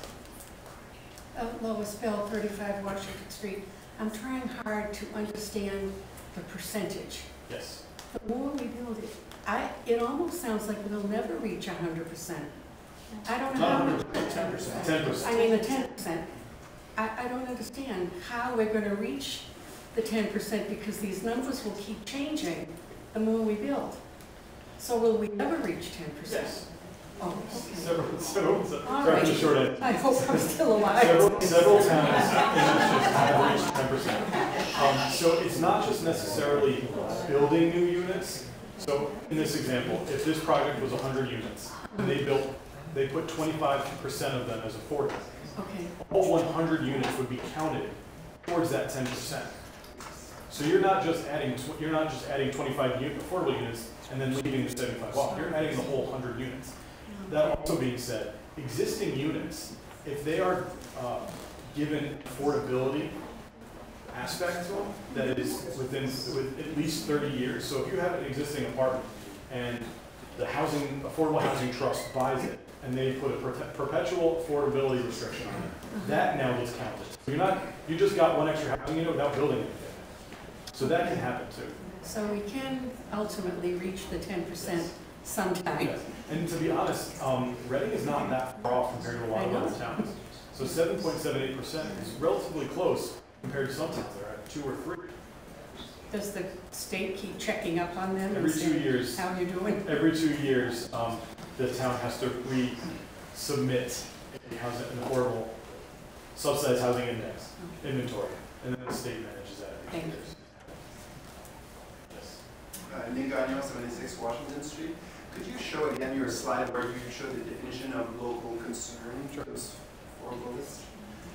Uh, Lois Bell, thirty-five Washington Street. I'm trying hard to understand the percentage. Yes. The more we build it, I, it almost sounds like we'll never reach a hundred percent. I don't know how much. Ten percent. Ten percent. I mean, the ten percent. I, I don't understand how we're gonna reach the ten percent because these numbers will keep changing the more we build. So will we ever reach ten percent? Yes. Oh, okay. Several, several, so, All sorry, the right. short answer. I hope I'm still alive. Several, several towns have reached ten percent. Um, so it's not just necessarily building new units. So in this example, if this project was one hundred units, and they built, they put twenty-five percent of them as affordable. Okay. All one hundred units would be counted towards that ten percent. So you're not just adding, tw- you're not just adding twenty-five u- affordable units and then leaving the seventy-five off. You're adding the whole one hundred units. That also being said, existing units, if they are uh, given affordability aspect to them, that is within with at least thirty years. So if you have an existing apartment and the housing, affordable housing trust buys it, and they put a perpe- perpetual affordability restriction on it, that now gets counted. So you're not, you just got one extra housing unit without building anything. So that can happen too. So we can ultimately reach the ten percent sometime. Yes. And to be honest, um, Reading is not that far off compared to a lot of other towns. So seven point seven eight percent is relatively close compared to some towns that are at two or three. Does the state keep checking up on them? and Every two saying, years. How you doing? Every two years, um, the town has to resubmit a housing, an affordable subsidized housing index inventory, and then the state manages that every two Thank you. years. Yes. Uh, Nick Gagnon, seventy-six Washington Street. Could you show again your slide where you show the definition of local concern? Sure. Those four bullets.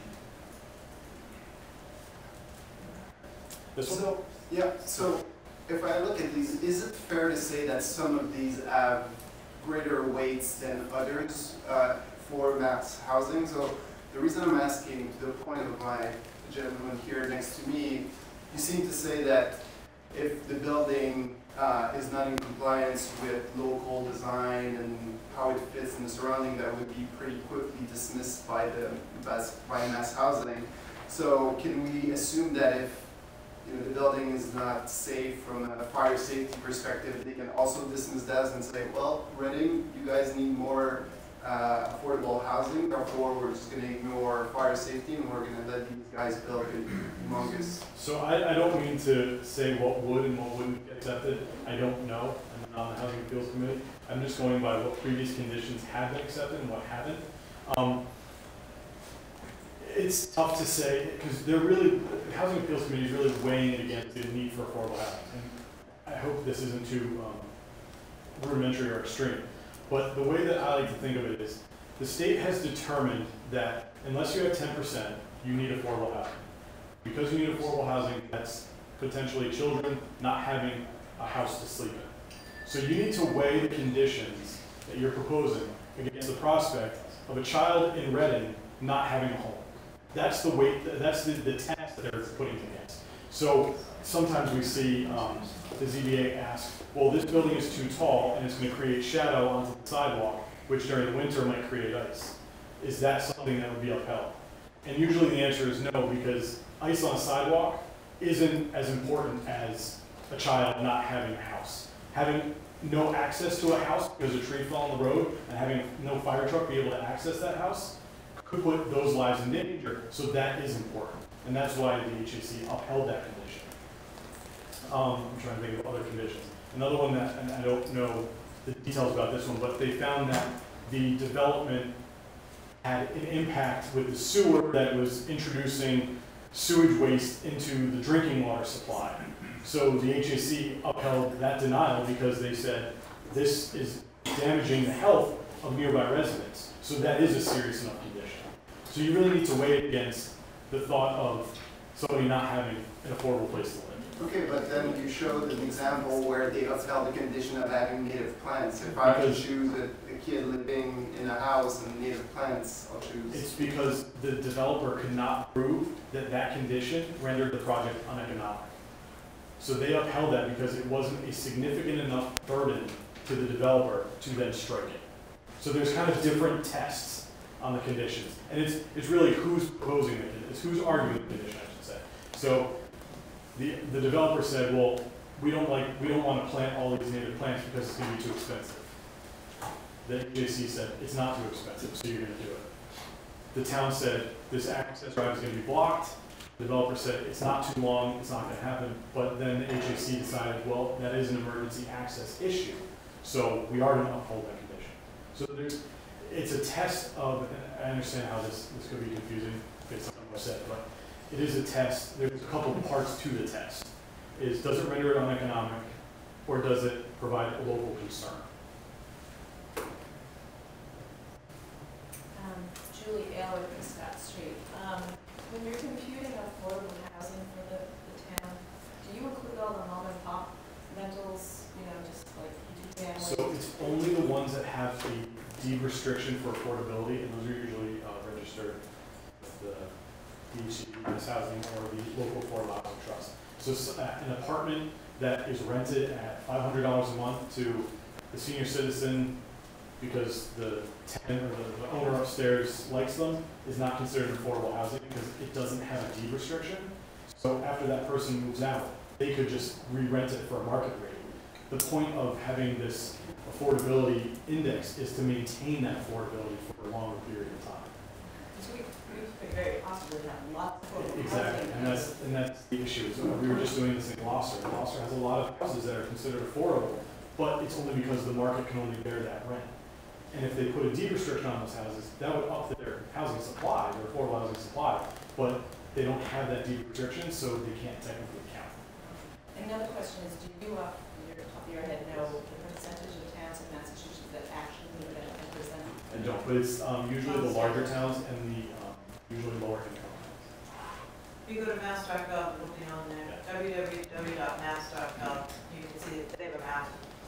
This one? So, yeah, so if I look at these, is it fair to say that some of these have greater weights than others uh, for mass housing? So the reason I'm asking, to the point of my gentleman here next to me, you seem to say that if the building uh, is not in compliance with local design and how it fits in the surrounding, that would be pretty quickly dismissed by the by mass housing. So can we assume that if you know, the building is not safe from a fire safety perspective, they can also dismiss that and say, well, Reading, you guys need more uh, affordable housing, therefore we're just going to ignore fire safety and we're going to let these guys build a humongous. So I, I don't mean to say what would and what wouldn't get accepted. I don't know. I'm not on the Housing Appeals Committee. I'm just going by what previous conditions have been accepted and what haven't. Um, it's tough to say because they're really, the Housing Appeals Committee is really weighing it against the need for affordable housing. And I hope this isn't too um, rudimentary or extreme. But the way that I like to think of it is the state has determined that unless you have ten percent, you need affordable housing. Because you need affordable housing, that's potentially children not having a house to sleep in. So you need to weigh the conditions that you're proposing against the prospect of a child in Reading not having a home. That's the weight, that's the, the test that they're putting against. So sometimes we see um, the Z B A ask, well, this building is too tall and it's going to create shadow onto the sidewalk, which during the winter might create ice. Is that something that would be upheld? And usually the answer is no, because ice on a sidewalk isn't as important as a child not having a house. Having no access to a house because a tree fell on the road and having no fire truck be able to access that house could put those lives in danger. So that is important. And that's why the H A C upheld that condition. Um, I'm trying to think of other conditions. Another one that, and I don't know the details about this one, but they found that the development had an impact with the sewer that was introducing sewage waste into the drinking water supply. So the H A C upheld that denial because they said this is damaging the health of nearby residents. So that is a serious enough condition. So you really need to weigh it against the thought of somebody not having an affordable place to live. Okay, but then you showed an example where they upheld the condition of having native plants. If I were to choose a, a kid living in a house and native plants, I'll choose. It's because the developer could not prove that that condition rendered the project uneconomic. So they upheld that because it wasn't a significant enough burden to the developer to then strike it. So there's kind of different tests on the conditions. And it's, it's really who's proposing the condition, it's who's arguing the condition, I should say. So the, the developer said, well, we don't like, we don't want to plant all these native plants because it's going to be too expensive. The H A C said, it's not too expensive, so you're going to do it. The town said, this access drive is going to be blocked. The developer said, it's not too long, it's not going to happen. But then the H A C decided, well, that is an emergency access issue. So we are going to uphold that condition. So there's, it's a test of, and I understand how this, this could be confusing based on what I said, but it is a test. There's a couple parts to the test. Is, does it render it uneconomic, or does it provide a local concern? Um, Julie Ayler from Scott Street. Um, when you're computing affordable housing for the, the town, do you include all the mom and pop rentals, you know, just like family? So it's only the ones that have a deed restriction for affordability, and those are usually uh, registered with the D H C D, Mass Housing, or the local affordable housing trust. So uh, an apartment that is rented at five hundred dollars a month to the senior citizen because the tenant or the, the owner upstairs likes them is not considered affordable housing because it doesn't have a deed restriction. So after that person moves out, they could just re-rent it for a market rate. The point of having this affordability index is to maintain that affordability for a longer period of time. So we, we very possibly have lots of affordable Exactly, housing. and that's, and that's the issue. So we were just doing this in Gloucester. Gloucester has a lot of houses that are considered affordable, but it's only because the market can only bear that rent. And if they put a deed restriction on those houses, that would up their housing supply, their affordable housing supply, but they don't have that deed restriction, so they can't technically count. Another question is, do you, off your top of your head, know the percentage of towns in Massachusetts that actually live at ten percent? I don't, but it's um, usually the larger towns and the um, usually lower income towns. If you go to mass dot gov, it'll be on there, w w w dot mass dot gov, you can see that they have a map.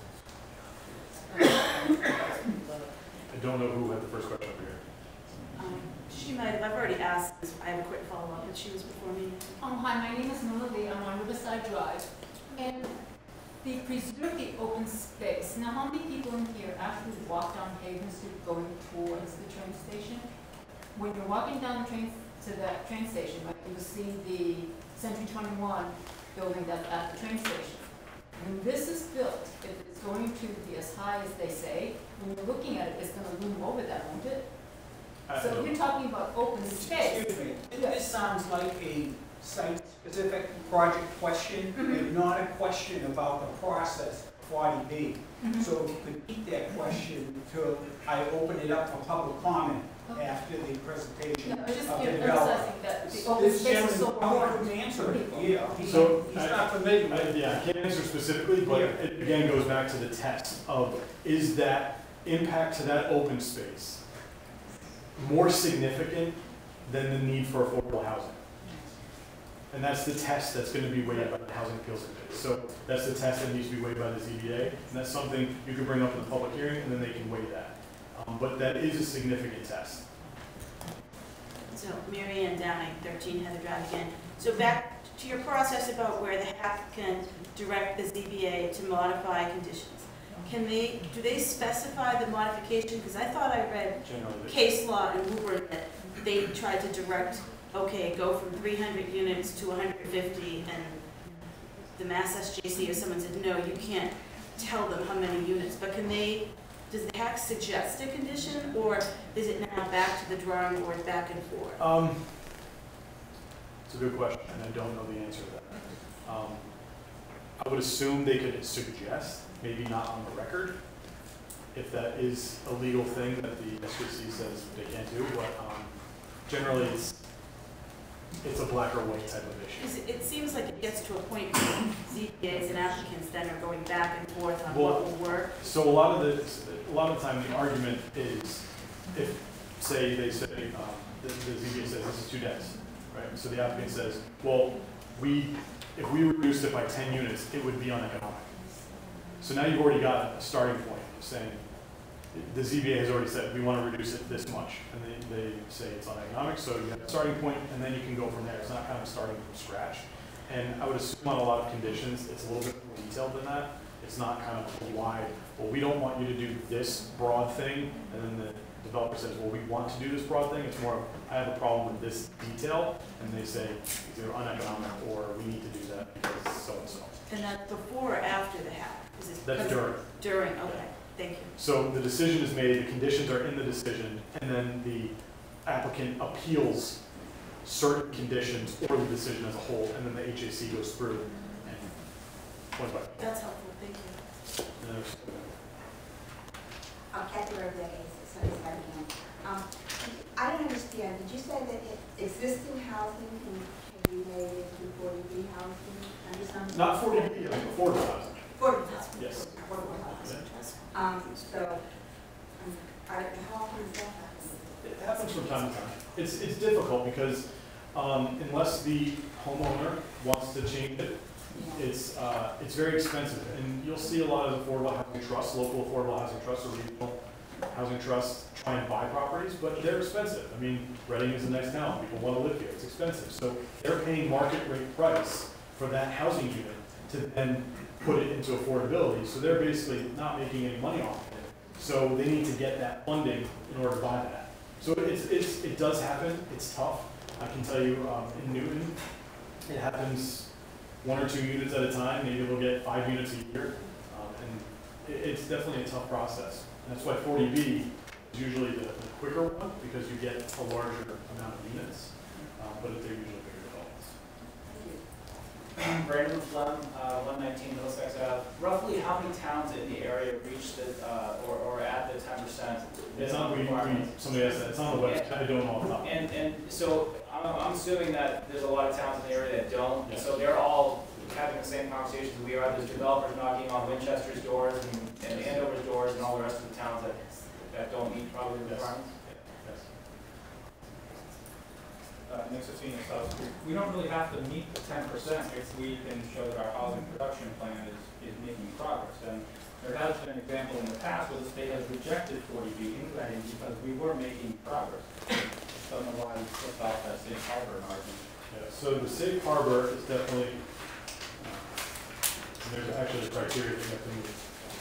I don't know who had the first question over here. Um, She might have, I've already asked, this. I have a quick follow-up, but she was before me. Um, hi, my name is Melody, I'm on Riverside Drive, and they preserve the open space. Now, how many people in here actually walk down Haven Street going towards the train station? When you're walking down the train to that train station, like you will see the Century twenty-one building that's at the train station. When this is built, if it's going to be as high as they say, when you're looking at it, it's going to loom over that, won't it? So you're talking about open space. Excuse me, this sounds like a site-specific project question, and not a question about the process forty B. Mhm. So if you could keep that question till I open it up for public comment Okay. after the presentation No, I just of the keep developer. emphasizing that the open This space is so gentleman probably important. couldn't answer it, yeah, he- So, he's I- not familiar with I- it. Yeah, I can't answer specifically, but it again goes back to the test of, is that impact to that open space more significant than the need for affordable housing? And that's the test that's going to be weighed by the Housing Appeals Committee. So that's the test that needs to be weighed by the Z B A, and that's something you can bring up in the public hearing, and then they can weigh that. Um, But that is a significant test. So Mary Ann Downing, thirteen Heather Drive again. So back to your process about where the applicant direct the Z B A to modify conditions. Can they, do they specify the modification? Because I thought I read Generally, they- case law in Woburn that they tried to direct, okay, go from three hundred units to one hundred fifty, and the Mass S J C or someone said, no, you can't tell them how many units, but can they, does the hack suggest a condition, or is it now back to the drawing board, back and forth? Um, it's a good question, and I don't know the answer to that. Um, I would assume they could suggest, maybe not on the record, if that is a legal thing that the S J C says they can't do, but um, generally it's it's a black or white type of issue. 'Cause it seems like it gets to a point where Z B As and applicants then are going back and forth on Well, what will work. So a lot of the, a lot of the time, the argument is, if, say, they say, um, the, the Z B A says this is too dense, right? So the applicant says, well, we, if we reduced it by ten units, it would be uneconomic. So now you've already got a starting point saying, the Z B A has already said, we want to reduce it this much, and they, they say it's uneconomic, so you have a starting point, and then you can go from there. It's not kind of starting from scratch. And I would assume on a lot of conditions, it's a little bit more detailed than that. It's not kind of wide, well, we don't want you to do this broad thing, and then the developer says, well, we want to do this broad thing. It's more, I have a problem with this detail, and they say, it's either uneconomic, or we need to do that because so-and-so. And that's before or after the hack? Is it- That's during. During, okay, thank you. So the decision is made, the conditions are in the decision, and then the applicant appeals certain conditions or the decision as a whole, and then the H A C goes through and points by. That's helpful, thank you. And there's- I'm Kathy Rodriguez, Sunnyside again. Um, I don't understand, did you say that it- existing housing can, can be made into forty B housing under some? Not forty B, I think affordable housing. Affordable housing. Yes. Affordable housing. Um, so, um, I, how often does that happen? It happens from time to time. It's, it's difficult because um, unless the homeowner wants to change it, it's, uh, it's very expensive. And you'll see a lot of affordable housing trusts, local affordable housing trusts or regional housing trusts try and buy properties, but they're expensive. I mean, Reading is the next town. People want to live here. It's expensive. So they're paying market rate price for that housing unit to then put it into affordability. So they're basically not making any money off of it. So they need to get that funding in order to buy that. So it's, it's, it does happen. It's tough. I can tell you um, in Newton, it happens one or two units at a time. Maybe they'll get five units a year. Um, and it, it's definitely a tough process. And that's why forty B is usually the, the quicker one because you get a larger amount of units, um, but they're usually bigger developments. Brandon Flem, uh, one nineteen Middlesex Ave. Roughly how many towns in the area reached the, uh, or, or at the ten percent? It's on, we, we, somebody asked that, it's on the website, I don't know off the top. And, and so I'm, I'm assuming that there's a lot of towns in the area that don't, Yes. so they're all having the same conversations we are. There's developers knocking on Winchester's doors and, and Andover's doors and all the rest of the towns that, that don't meet probably the Yes. requirements. Uh, Nick Safina, South Street. We don't really have to meet the ten percent if we can show that our housing production plan is, is making progress. And there has been an example in the past where the state has rejected forty B in Reading because we were making progress. Don't know why we flipped off that safe harbor margin. Yeah, so the safe harbor is definitely, uh, there's actually a criteria you have to meet.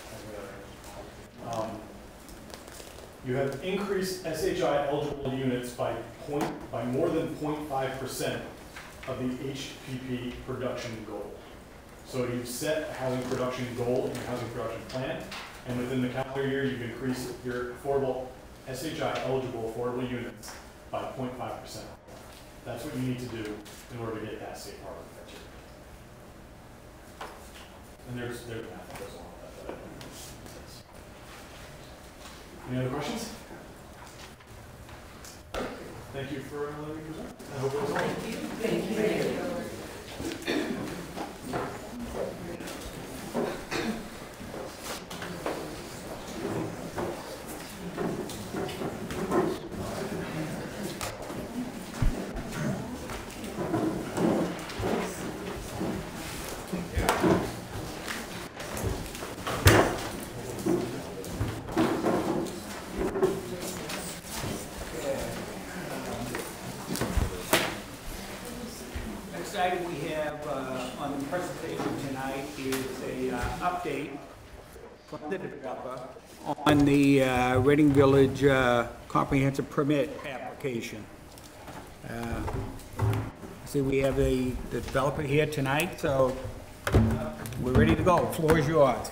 Um, you have increased S H I eligible units by point, by more than zero point five percent of the H P P production goal. So you've set a housing production goal in your housing production plan, and within the calendar year, you've increased your affordable S H I eligible affordable units by zero point five percent. That's what you need to do in order to get that safe harbor criteria. And there's, there's math that goes along with that, but I don't know. Any other questions? Thank you for letting me present. I hope it was all. Thank you. Thank you. Thank you. Next item we have uh, on the presentation tonight is a uh, update from the developer on the uh, Reading Village uh, comprehensive permit application. Uh, See, we have the the developer here tonight, so we're ready to go. Floor is yours. Uh,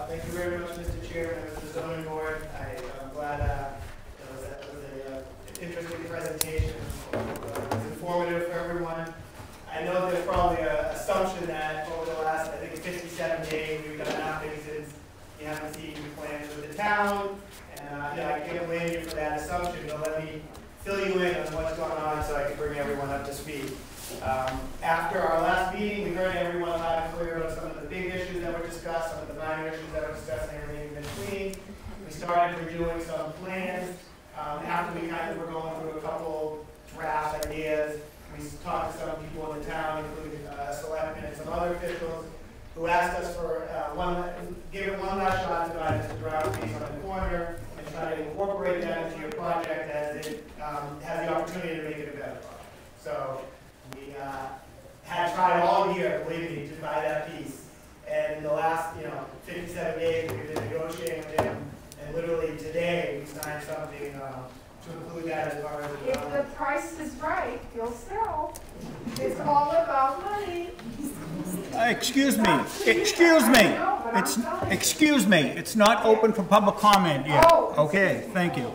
thank you very much, Mister Chair, and members of the zoning board. I, I'm glad uh, that was, that was a, uh, an interesting presentation. Uh, it was informative for everyone. I know there's probably an assumption that over the last, I think, fifty-seven days, we've done nothing since you haven't seen plans with the town. And uh, you know, I can't blame you for that assumption, but let me fill you in on what's going on so I can bring everyone up to speed. Um, after our last meeting, we heard everyone loud and clear on some of the big issues that were discussed, some of the minor issues that were discussed, and everything in between. We started reviewing some plans. Um, after we kind of were going through a couple draft ideas, we talked to some people in the town, including uh, selectmen and some other officials, who asked us for uh, one, give it one last shot to buy this draft piece on the corner and try to incorporate that into your project as it um, has the opportunity to make it a better project. So we uh, had tried all year, believe me, to buy that piece. And in the last, you know, fifty-seven days, we've been negotiating with him, and literally today, we signed something uh, to include that as part of the. If the price is right, you'll sell. It's all about money. Uh, Excuse me, excuse me. It's, excuse me, it's not open for public comment yet. Oh. Okay, thank you.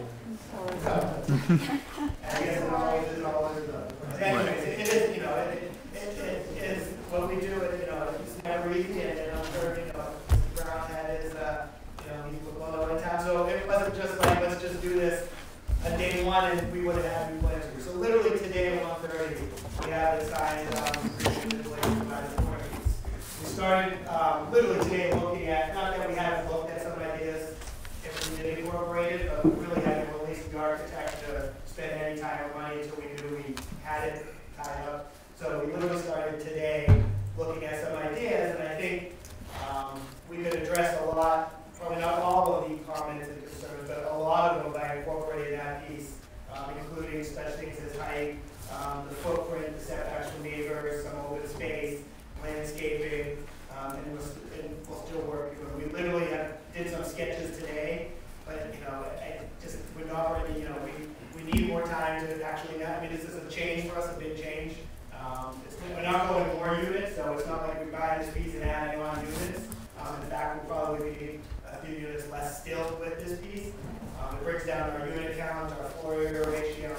Anyways, it is, you know, it, it, it is what we do, and, you know, it's never easy, and I'm sure, you know, Mister Brown had his, uh, you know, he's with one over in town, so it wasn't just like, let's just do this on day one, and we would have had new plans for you. So literally today at one thirty, we have the signed, um, agreement in place to buy the corner piece. We started, um, literally today looking at, not that we haven't looked at some ideas, if we did incorporate it, but we really had to release the architect to spend any time or money until we knew we had it tied up. So we literally started today looking at some ideas, and I think um, we could address a lot, probably not all of the comments and concerns, but a lot of them by incorporating that piece, um, including such things as height, um, the footprint, the setbacks from neighbors, some open space, landscaping, um, and, we're, and we'll still work. We literally have, did some sketches today, but you know, I just we're not ready. You know, we we need more time to actually. I mean, this is a change for us, a big change. Um, it's, we're not going more units, so it's not like we buy this piece and adding on units. Um, in fact, we'll probably be a few units less still with this piece. Um, it breaks down our unit count, our floor area ratio.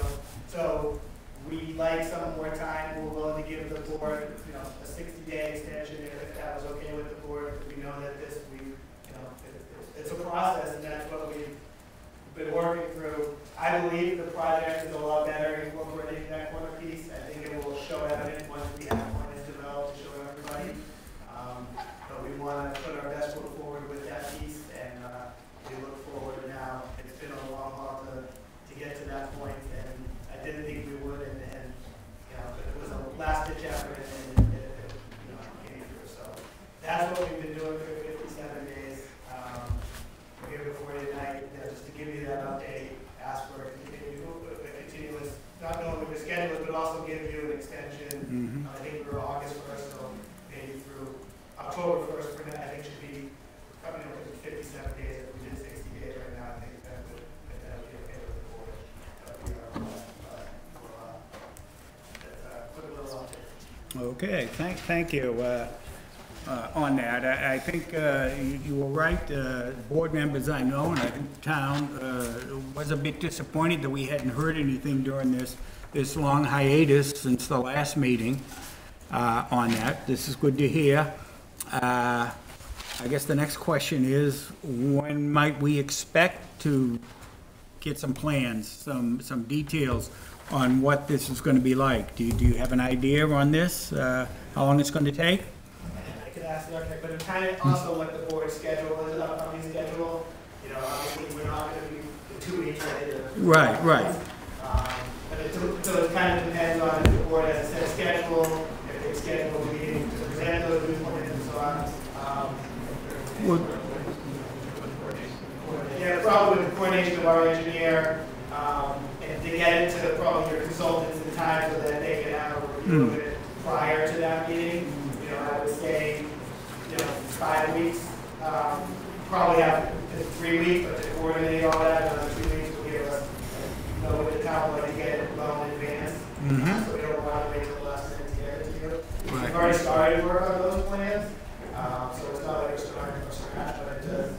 So we like some more time. We're willing to give the board, you know, a sixty-day extension if that was okay with the board. We know that this, we, you know, it, it, it's a process, and that's what we've been working through. I believe the project is a lot better incorporating that corner piece. I think it will show evidence once we have plans developed to show everybody. Um, but we want to put our best foot forward with that piece, and uh, we look forward now. It's been a long haul to, to get to that point, and I didn't think we would, and, and you know, it was a last ditch effort, and it, it, it you know, came through. So that's what we've been doing for fifty-seven days. Um, we're here before you tonight, you know, just to give you that update, ask for a continu- a continuous, not knowing what the schedule is, but also give you an extension. Mm-hmm. uh, I think we're August first, so maybe through October first, for that, I think should be coming up with fifty-seven days. If we did sixty days right now, I think that would, that would be okay with the board. But we are, uh, we'll, uh, that's, uh, put a little out there. Okay, thank, thank you uh, uh, on that. I, I think uh, you, you were right. Uh, board members I know, and I think the town uh, was a bit disappointed that we hadn't heard anything during this, this long hiatus since the last meeting uh, on that. This is good to hear. Uh, I guess the next question is, when might we expect to get some plans, some, some details on what this is going to be like? Do you, do you have an idea on this, uh, how long it's going to take? I could ask the architect, but it's kind of also what the board's schedule is, an upcoming schedule. You know, obviously, we're not going to be two weeks ready to. Right, right. Um, but it, so it kind of depends on if the board has a set schedule, if they schedule a meeting to present those new plans and so on. Um, Well, yeah, probably with the coordination of our engineer, um, and to get it to probably your consultants in time so that they can have a review of it prior to that meeting. You know, I would say, you know, five weeks, um, probably have three weeks, but to coordinate all that, another two weeks will give us, you know, with the town, like to get it well in advance. Mhm. So we don't want to wait till the last minute to get it to you. Right. We've already started work on those plans, um, so it's not like we're starting from scratch, but it does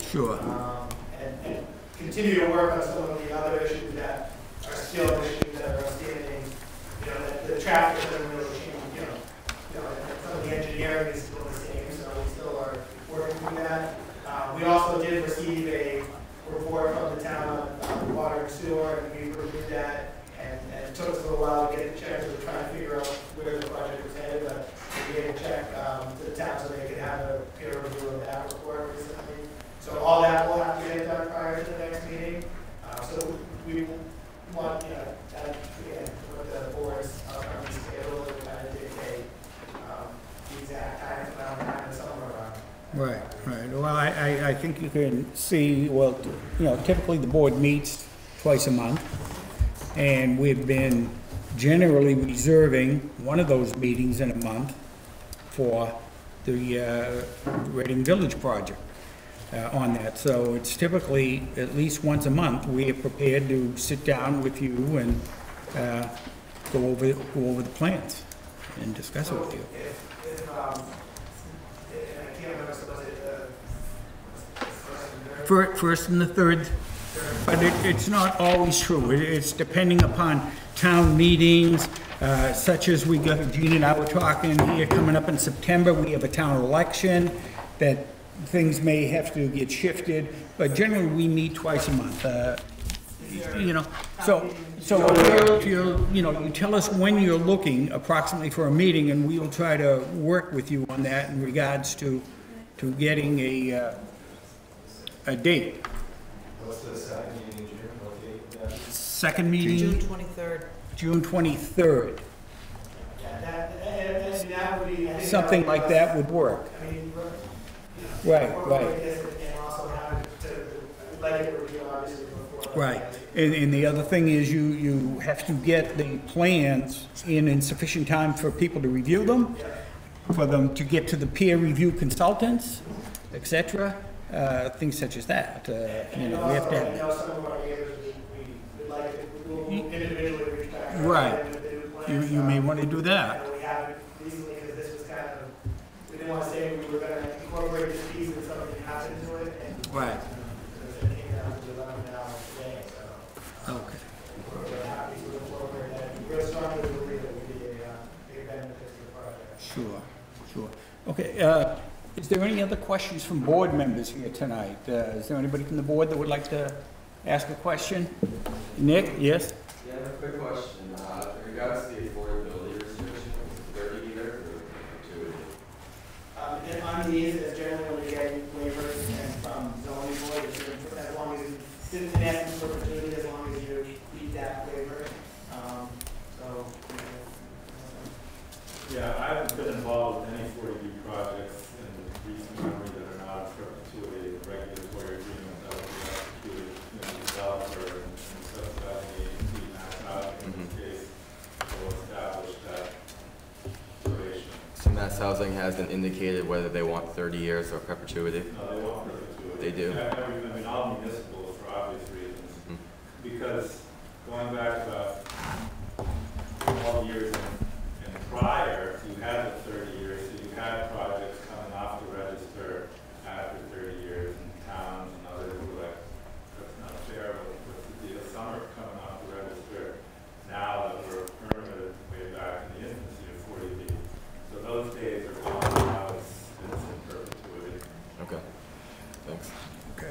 Sure. Um, and, and continue to work on some of the other issues that are still issues that are outstanding. You know, that the traffic doesn't really change, you know, you know, and some of the engineering is still the same, so we still are working through that. Uh, we also did receive a report from the town on, on water and sewer, and we reviewed that, and, and it took us a little while to get the check, so we're trying to figure out where the project was headed, but we gave a check um, to the town so they could have a peer review of that report recently. So all that will have to get done prior to the next meeting. Uh, so we want, you know, that, again, with the board's upcoming schedule, to kind of dictate um, the exact time, around time, and somewhere around. Right, right. Well, I, I, I think you can see, well, you know, typically the board meets twice a month, and we've been generally reserving one of those meetings in a month for the uh, Reading Village project uh, on that. So it's typically at least once a month, we are prepared to sit down with you and uh, go over, go over the plans and discuss it with you. If, if, um, and I can't remember, so was it the first and third? Fir- First and the third, but it, it's not always true. It, it's depending upon town meetings, uh, such as we got, Gene and I were talking here, coming up in September, we have a town election, that things may have to get shifted, but generally we meet twice a month. Uh, you know, so, so if you're, if you're, you know, you tell us when you're looking approximately for a meeting, and we'll try to work with you on that in regards to, to getting a, uh, a date. What's the second meeting in June? What date would that be? Second meeting? June twenty-third. June twenty-third. Yeah, that, and, and that would be. I think Something that would like be- that would work. I mean, you know, Right, incorporate right. this and also have it to, let it review obviously before. Right. And, and the other thing is you, you have to get the plans in in sufficient time for people to review them, for them to get to the peer review consultants, et cetera, uh, things such as that. Uh, you know, we have to I have. know some of our neighbors, we, we would like it, we will individually reach back. out Right. to them if they do plans. You, you may want to do that. And we haven't recently, because this was kind of, we didn't want to say we were gonna incorporate this piece and something happened to it, and. Right. Because it came down to eleven hours today, so. Okay. We're happy to incorporate that, we really strongly believe it would be a, uh, big benefit to the project. Sure, sure. Okay, uh, is there any other questions from board members here tonight? Uh, is there anybody from the board that would like to ask a question? Nick, yes? Yeah, I have a quick question. Uh, in regards to the affordability restriction, thirty years or perpetuity? Um, and on these, it's generally when we get waivers and from zoning board, it's for- as long as, it's in essence for perpetuity, as long as you meet that waiver. Um, so, you know, Yeah, I haven't been involved with any forty B projects in recent memory that are not in perpetuity. The regulatory agreement that will be executed in the developer and subsidizing agency, not in this case, will establish that duration. So Mass Housing hasn't indicated whether they want thirty years or perpetuity? No, they want perpetuity. They do? Yeah, every- I mean, all municipals for obvious reasons. Because going back about twelve years and and prior, you had the thirty years, so you had projects coming off the register after thirty years, and towns and others were like, that's not fair, but what's the deal? Some are coming off the register now that were permitted way back in the infancy of forty B. So those days are gone, now it's, it's in perpetuity. Okay, thanks. Okay.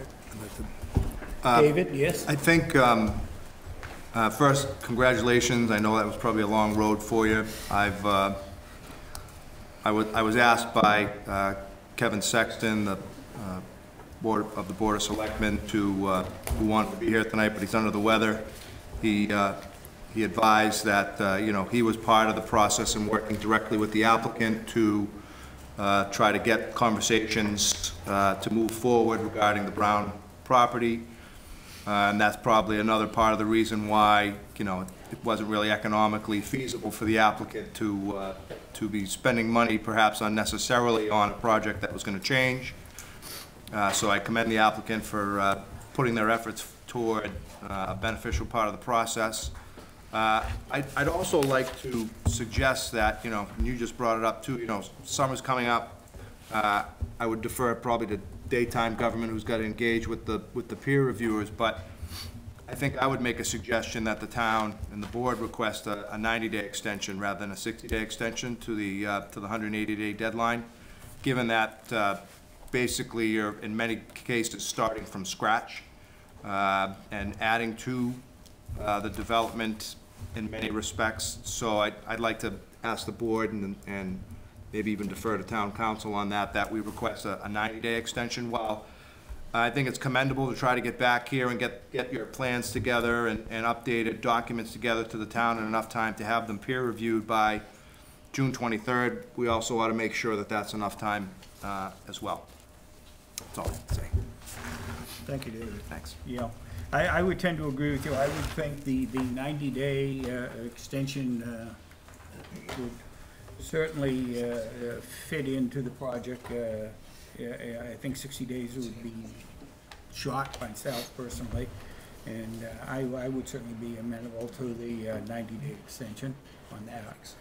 Uh, David, yes? I think, um, uh, first, congratulations. I know that was probably a long road for you. I've, uh, I was, I was asked by uh, Kevin Sexton, the uh, board of the Board of Selectmen, to, uh, who wanted to be here tonight, but he's under the weather. He, uh, he advised that, uh, you know, he was part of the process and working directly with the applicant to uh, try to get conversations uh, to move forward regarding the Brown property. Uh, and that's probably another part of the reason why, you know, it wasn't really economically feasible for the applicant to, uh, to be spending money perhaps unnecessarily on a project that was going to change. Uh, so I commend the applicant for uh, putting their efforts toward uh, a beneficial part of the process. Uh, I'd, I'd also like to suggest that, you know, and you just brought it up too, you know, summer's coming up. Uh, I would defer probably to daytime government who's got to engage with the, with the peer reviewers, but I think I would make a suggestion that the town and the board request a, a ninety-day extension rather than a sixty-day extension to the, uh, to the one hundred eighty-day deadline, given that, uh, basically you're, in many cases, starting from scratch, uh, and adding to, uh, the development in many respects. So I'd, I'd like to ask the board and, and maybe even defer to town council on that, that we request a ninety-day extension. While I think it's commendable to try to get back here and get, get your plans together and, and updated documents together to the town in enough time to have them peer reviewed by June twenty-third, we also ought to make sure that that's enough time uh, as well. That's all I have to say. Thank you, David. Thanks. Yeah, I, I would tend to agree with you. I would think the, the ninety-day uh, extension uh, would certainly uh, uh, fit into the project. Uh, yeah, I think sixty days would be short myself personally, and uh, I, I would certainly be amenable to the uh, ninety-day extension on that.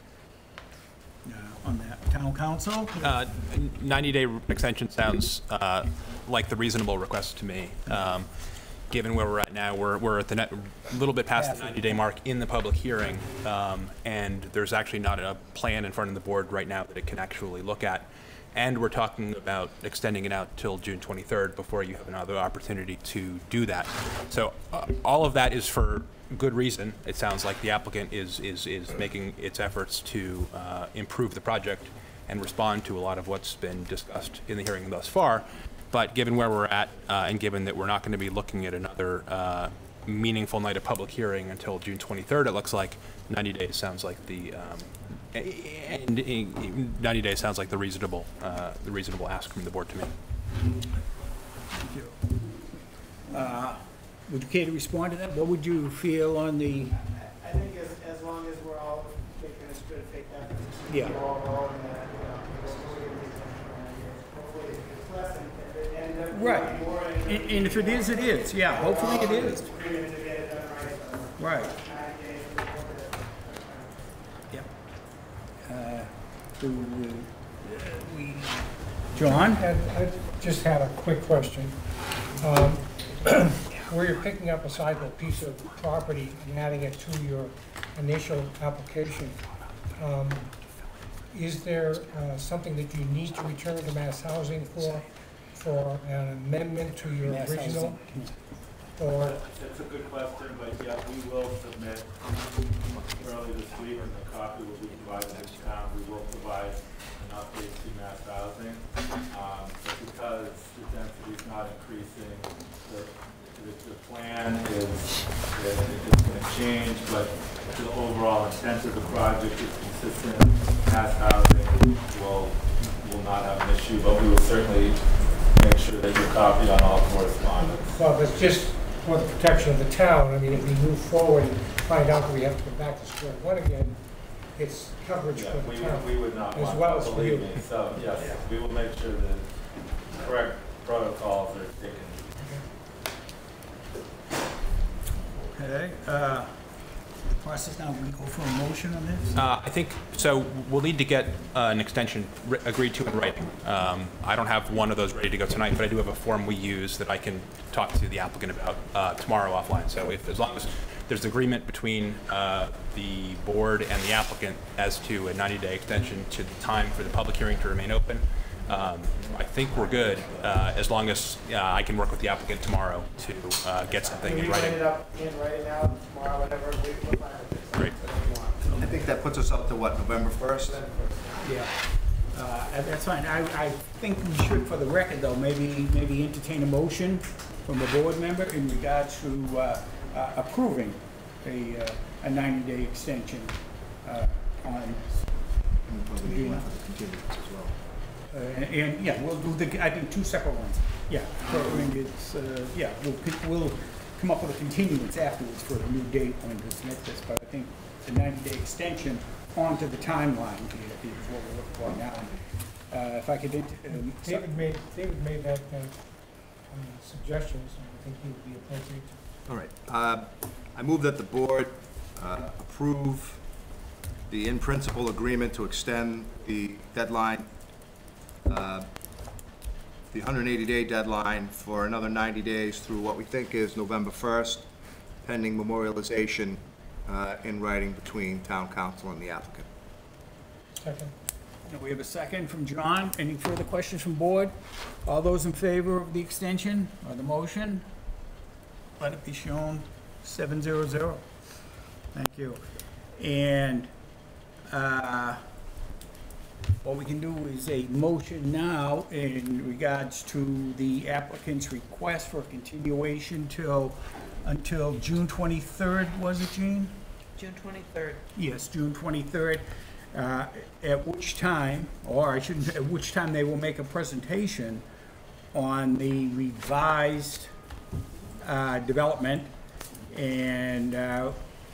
Uh, on that, town council? Uh, ninety-day extension sounds uh, like the reasonable request to me. Um, given where we're at now, we're, we're at the net, a little bit past the ninety-day mark in the public hearing, um, and there's actually not a plan in front of the board right now that it can actually look at. And we're talking about extending it out till June twenty-third before you have another opportunity to do that. So uh, all of that is for good reason. It sounds like the applicant is, is, is making its efforts to uh, improve the project and respond to a lot of what's been discussed in the hearing thus far. But given where we're at, uh, and given that we're not going to be looking at another uh, meaningful night of public hearing until June twenty-third, it looks like ninety days sounds like the um, and, and ninety days sounds like the reasonable uh, the reasonable ask from the board to me. Thank you. Uh, would you care to respond to that? What would you feel on the? I think as, as long as we're all making this good faith effort, Yeah. we're all rolling that, you know, hopefully it's less and, and end up Right. more. And, and if it is, it is. Yeah, hopefully it is. Right. Yeah. Uh, do uh, we, John? I I just had a quick question. Um, where you're picking up a sizable piece of property and adding it to your initial application, um, is there uh, something that you need to return to Mass Housing for, for an amendment to your Mass original? Housing. Or It's a good question, but yeah, we will submit early this week, and the copy will be provided to the town. We will provide an update to Mass Housing. Um, but because the density is not increasing, the, the, the plan is, is, is going to change, but the overall intent of the project is consistent. Mass Housing will, will not have an issue, but we will certainly make sure that you're copied on all correspondence. well, it's just for the protection of the town. I mean, if we move forward and find out that we have to go back to square one again, it's coverage Yeah, for the we, town. we would not as want well that, as for believe you. me. So, yes, we will make sure that correct protocols are taken. Okay. Uh, the process now, we go for a motion on this? Uh, I think, so we'll need to get uh, an extension ri- agreed to in writing. Um, I don't have one of those ready to go tonight, but I do have a form we use that I can talk to the applicant about uh, tomorrow offline. So if, as long as there's agreement between uh, the board and the applicant as to a ninety-day extension to the time for the public hearing to remain open, um, I think we're good, uh, as long as uh, I can work with the applicant tomorrow to uh, get something Can in we writing. write it up in writing now, tomorrow, whatever, we, we'll find it. Great. I think that puts us up to what, November first? Yeah. Uh, and that's fine. I, I think we should, for the record though, maybe, maybe entertain a motion from a board member in regards to, uh, uh, approving a, uh, a ninety-day extension, uh, on. Uh, and, yeah, we'll do the, I think, two separate ones. Yeah, so, I mean, it's, uh, yeah, we'll, con- we'll come up with a continuance afterwards for a new date when to submit this, but I think the ninety-day extension onto the timeline here is what we're looking for now. Uh, if I could, int- um, so- David made, David made that uh, uh, suggestion, so I think he would be appropriate to. All right. Uh, I move that the board uh, approve the in-principle agreement to extend the deadline uh, the one hundred eighty day deadline for another ninety days through what we think is November first, pending memorialization uh, in writing between town council and the applicant. Second. Now, we have a second from John. Any further questions from board? All those in favor of the extension or the motion? Let it be shown, seven zero zero. Thank you. And uh, what we can do is a motion now in regards to the applicant's request for a continuation till, until June twenty-third, was it, Jean? June twenty-third. Yes, June twenty-third, uh, at which time, or I shouldn't, at which time they will make a presentation on the revised uh, development, and uh,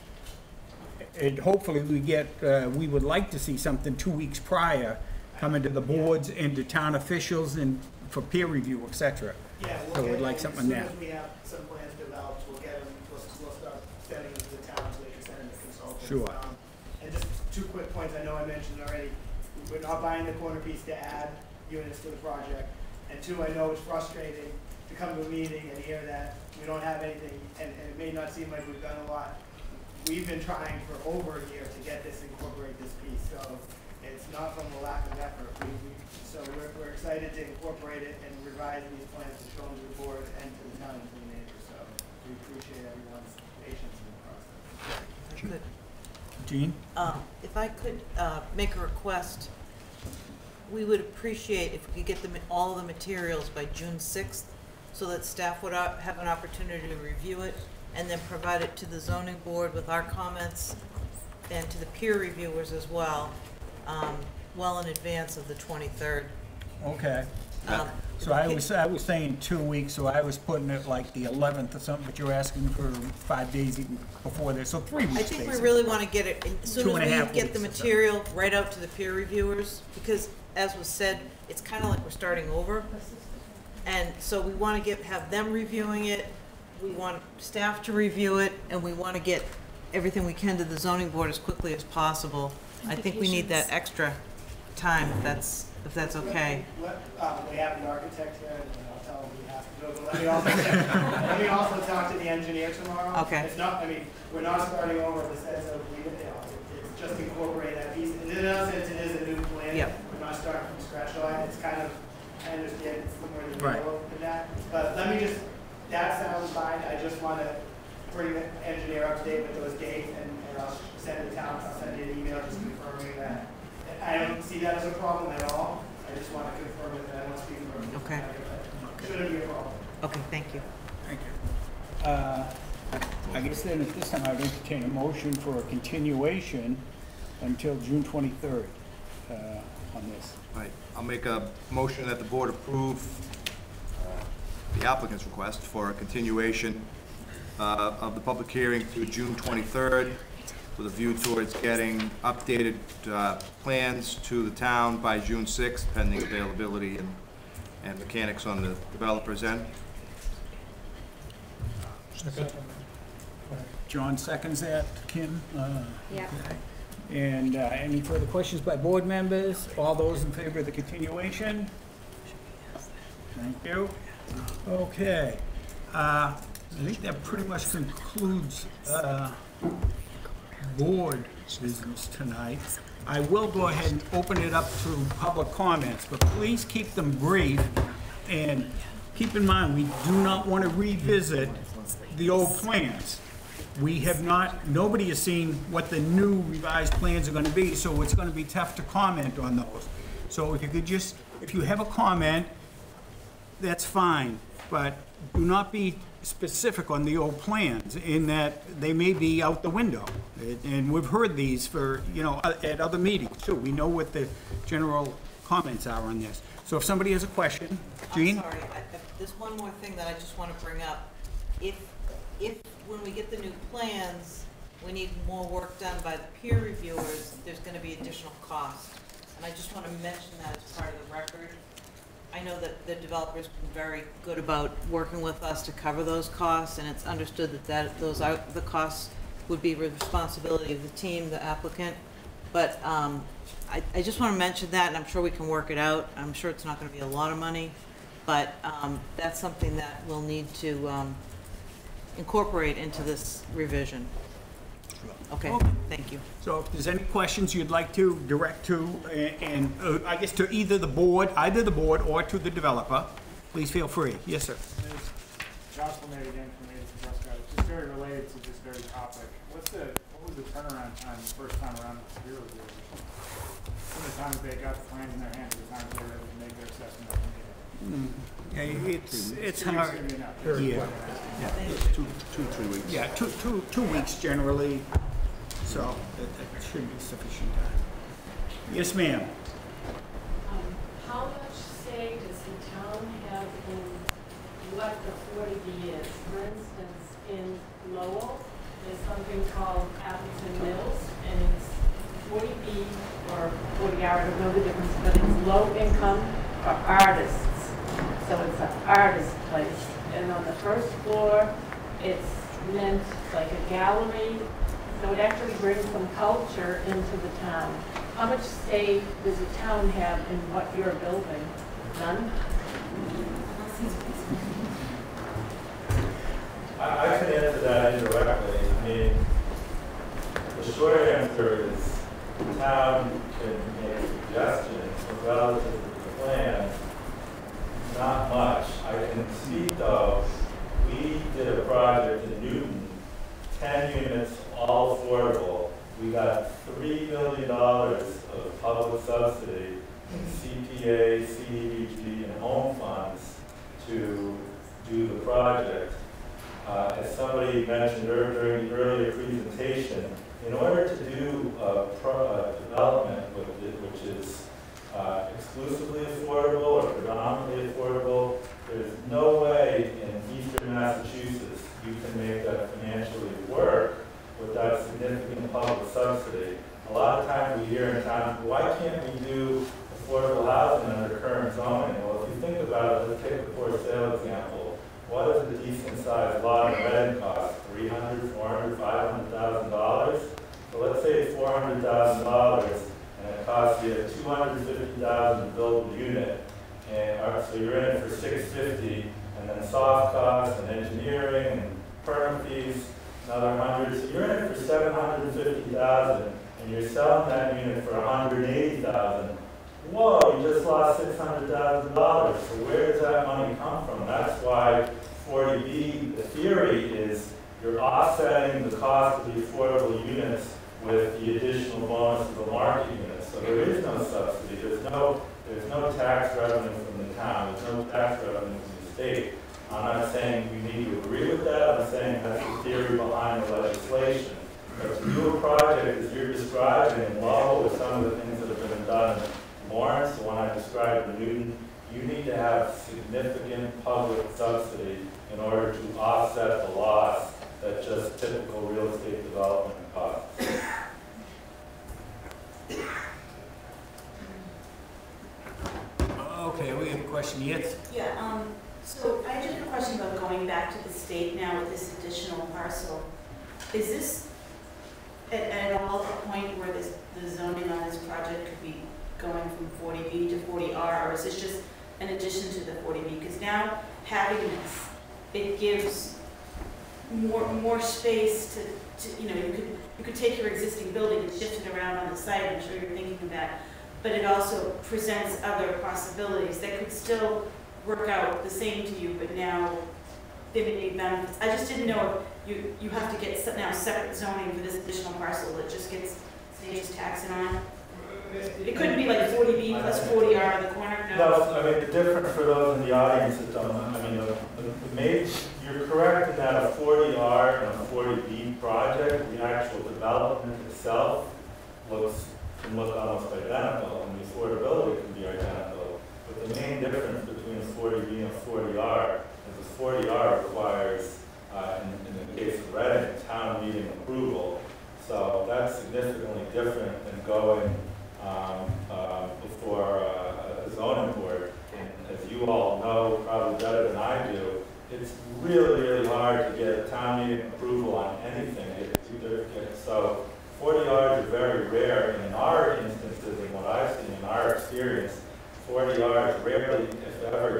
and hopefully we get, uh, we would like to see something two weeks prior coming to the boards and to town officials and for peer review, et cetera. Yeah, we'll So get, we'd like as something soon there. as we have some plans developed, we'll get them, we'll, we'll start sending them to the towns, like I said, and the consultants. Sure. Um, And just two quick points, I know I mentioned already, we're not buying the corner piece to add units to the project. And two, I know it's frustrating to come to a meeting and hear that we don't have anything, and, and it may not seem like we've done a lot. We've been trying for over a year to get this, incorporate this piece, so it's not from a lack of effort. We, we, so we're, we're excited to incorporate it and revise these plans to show them to the board and to the town and to the neighbors, so we appreciate everyone's patience in the process. Good. Jean? Um, If I could uh, make a request, we would appreciate if we could get them, all the materials by June sixth, so that staff would uh, have an opportunity to review it, and then provide it to the zoning board with our comments, and to the peer reviewers as well, um, well in advance of the twenty-third. Okay. Um, So I was, I was saying two weeks, so I was putting it like the eleventh or something, but you're asking for five days even before this, so three weeks I think we basically. really want to get it, as soon Two and a as half we get the weeks or so. material right out to the peer reviewers, because as was said, it's kind of like we're starting over. And so we want to get, have them reviewing it, we want staff to review it, and we want to get everything we can to the zoning board as quickly as possible. I think we need that extra time, if that's, if that's okay. Let, uh, we have the architect here, and I'll tell him he has to do it, but let me also, let me also talk to the engineer tomorrow. Okay. It's not, I mean, we're not starting over in the sense of, we, you know, it's just incorporate that piece. And in a sense, it is a new plan. Yep. We're not starting from scratch, so I, it's kind of, I understand it's somewhere in the Right. middle of that. But let me just, that sounds fine, I just want to bring the engineer up to date with those dates, and, and I'll send the town, I'll send you an email just confirming that. I don't see that as a problem at all. I just want to confirm it, that I don't speak for him. Okay. Shouldn't be a problem. Okay, thank you. Thank you. Uh, I guess then at this time I'd entertain a motion for a continuation until June twenty-third uh, on this. Right, I'll make a motion that the board approve uh, the applicant's request for a continuation uh, of the public hearing to June twenty-third with a view towards getting updated uh, plans to the town by June sixth, pending availability and, and mechanics on the developer's end. John seconds that, Kim? Uh, Yeah. okay. And uh, any further questions by board members? All those in favor of the continuation? Thank you. Okay. Uh, I think that pretty much concludes uh, board business tonight. I will go ahead and open it up to public comments, but please keep them brief, and keep in mind, we do not want to revisit the old plans. We have not, nobody has seen what the new revised plans are going to be, so it's going to be tough to comment on those. So if you could just, if you have a comment, that's fine, but do not be specific on the old plans in that they may be out the window. And we've heard these for, you know, at other meetings too. We know what the general comments are on this. So if somebody has a question, Jean? I'm sorry, I- I- there's one more thing that I just want to bring up. If, if, when we get the new plans, we need more work done by the peer reviewers, there's going to be additional cost. And I just want to mention that as part of the record. I know that the developer's been very good about working with us to cover those costs, and it's understood that that, those are, the costs would be responsibility of the team, the applicant. But um, I, I just want to mention that, and I'm sure we can work it out. I'm sure it's not going to be a lot of money, but um, that's something that we'll need to um, incorporate into this revision. Okay, Okay. thank you. So if there's any questions you'd like to direct to, a- and uh, I guess to either the board, either the board or to the developer, please feel free. Yes, sir. Josh Lemay again from Aiden Prescott. It's just very related to this very topic. What's the, what was the turnaround time the first time around with the Bureau deal? From the time that they got the plans in their hands to the time that they were able to make their assessment of the Mm, yeah, It's, it's Two weeks hard. is gonna be enough. Yeah, yeah. It's two, two, three weeks. Yeah, two, two, two weeks generally, so that, that should be sufficient time. Yes, ma'am. Um, How much say does the town have in what the forty B is? For instance, in Lowell, there's something called Appleton Mills, and it's forty B or forty R, I don't know the difference, but it's low income for artists. So it's an artist place. And on the first floor, it's meant like a gallery. So it actually brings some culture into the town. How much say does the town have in what you're building? None? I, I can answer that indirectly. I mean, the short answer is the town can make suggestions relative to the plan. Not much. I can speak though, we did a project in Newton, ten units, all affordable. We got three million dollars of public subsidy in C P A, C D B G, and home funds to do the project. Uh, as somebody mentioned earlier during the earlier presentation, in order to do a, pro, a development with it, which is uh, exclusively affordable or predominantly affordable, there's no way in eastern Massachusetts you can make that financially work without significant public subsidy. A lot of times we hear in town, why can't we do affordable housing under current zoning? Well, if you think about it, let's take the for sale example. What does a decent sized lot in Reading cost? three hundred, four hundred, five hundred thousand dollars? So let's say it's four hundred thousand dollars and it costs you two hundred fifty thousand dollars to build a unit. And uh, so you're in it for six hundred fifty thousand dollars, and then soft costs and engineering and permit fees, another hundred. So you're in it for seven hundred fifty thousand dollars, and you're selling that unit for one hundred eighty thousand dollars. Whoa, you just lost six hundred thousand dollars. So where does that money come from? That's why forty B, the theory is you're offsetting the cost of the affordable units with the additional bonus of the market units. So there is no subsidy. There's no, there's no tax revenue from the town. There's no tax revenue from the state. I'm not saying we need to agree with that. I'm saying that's the theory behind the legislation. But to do a project as you're describing in Lowell with some of the things that have been done in Lawrence, the one I described in Newton, you need to have significant public subsidy in order to offset the loss that just typical real estate development costs. Okay, we have a question. Yes? Yeah, um, so I just have a question about going back to the state now with this additional parcel. Is this at, at all a point where this, the zoning on this project could be going from forty B to forty R, or is this just an addition to the forty B? Because now having this, it gives more, more space to, to, you know, you could, you could take your existing building and shift it around on the site. I'm sure you're thinking of that. But it also presents other possibilities that could still work out the same to you, but now they may need benefits. I just didn't know if you, you have to get se- now separate zoning for this additional parcel that just gets, they just tax it on. It couldn't be like forty B plus forty R in the corner, no? No, I mean, the difference for those in the audience that don't, I mean, the, the, the main, you're correct in that a forty R and a forty B project, the actual development itself looks, can look almost identical, and the affordability can be identical. But the main difference between a forty B and a forty R is the forty R requires, uh, in, in the case of Reading, town meeting approval. So that's significantly different than going Um, uh, before uh, a zoning board. And as you all know probably better than I do, it's really, really hard to get a town meeting approval on anything. It, either, it, so forty Rs are very rare, and in our instances, and what I've seen in our experience, forty Rs rarely, if ever, get approved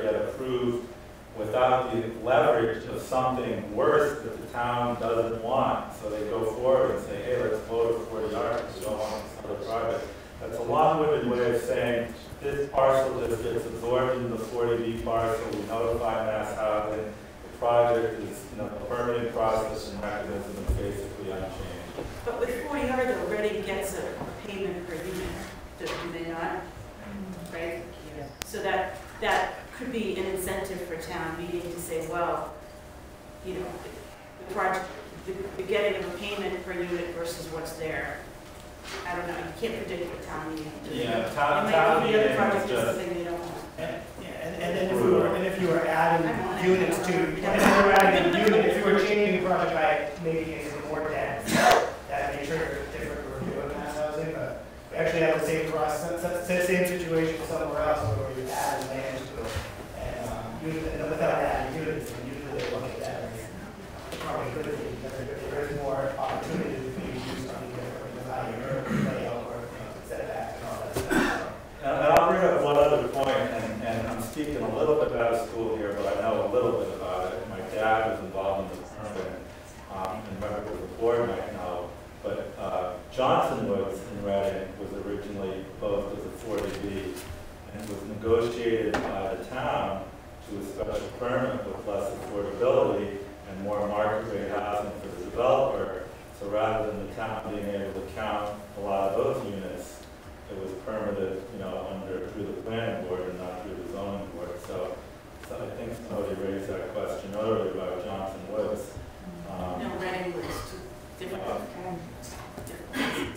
approved without the leverage of something worse that the town doesn't want. So they go forward and say, hey, let's vote for forty acres, we don't want this other project. That's a long-winded way of saying this parcel just gets absorbed into the forty B parcel, we notify Mass Housing, the project is, you know, the permitting process and mechanism is basically unchanged. But with forty R, though, Reading gets a payment per unit, do they not? Right? So that, that could be an incentive for town meeting to say, well, you know, the project, the, the getting of a payment per unit versus what's there. I don't know, you can't predict what town meeting will do. Yeah, town, It town might be the meeting other project is is just, something they don't want. And, yeah, and, and then if we were, and if you were adding units to, and if you were adding a unit, if you were changing the project by making it more dense, that may trigger a different review of mass housing, but we actually have the same process, same same situation somewhere else where you add land to it, and, um, usually, and without adding units, and usually they look at that as probably good thing, because there is more opportunity to be used something different, the value or layout or, you know, setback and all that stuff. and I'll bring up one other point, and, and I'm speaking a little bit out of school here, but I know a little bit about it. My dad was involved in the permit, um, and members of the board might know, but uh, Johnson Woods in Reading was originally proposed as a forty B, and was negotiated by the town to a special permit with less affordability and more market rate housing for the developer. So rather than the town being able to count a lot of those units, it was permitted, you know, under, through the planning board and not through the zoning board. So, so I think somebody raised that question earlier about Johnson Woods. Um, No, Reading was different. uh, different places.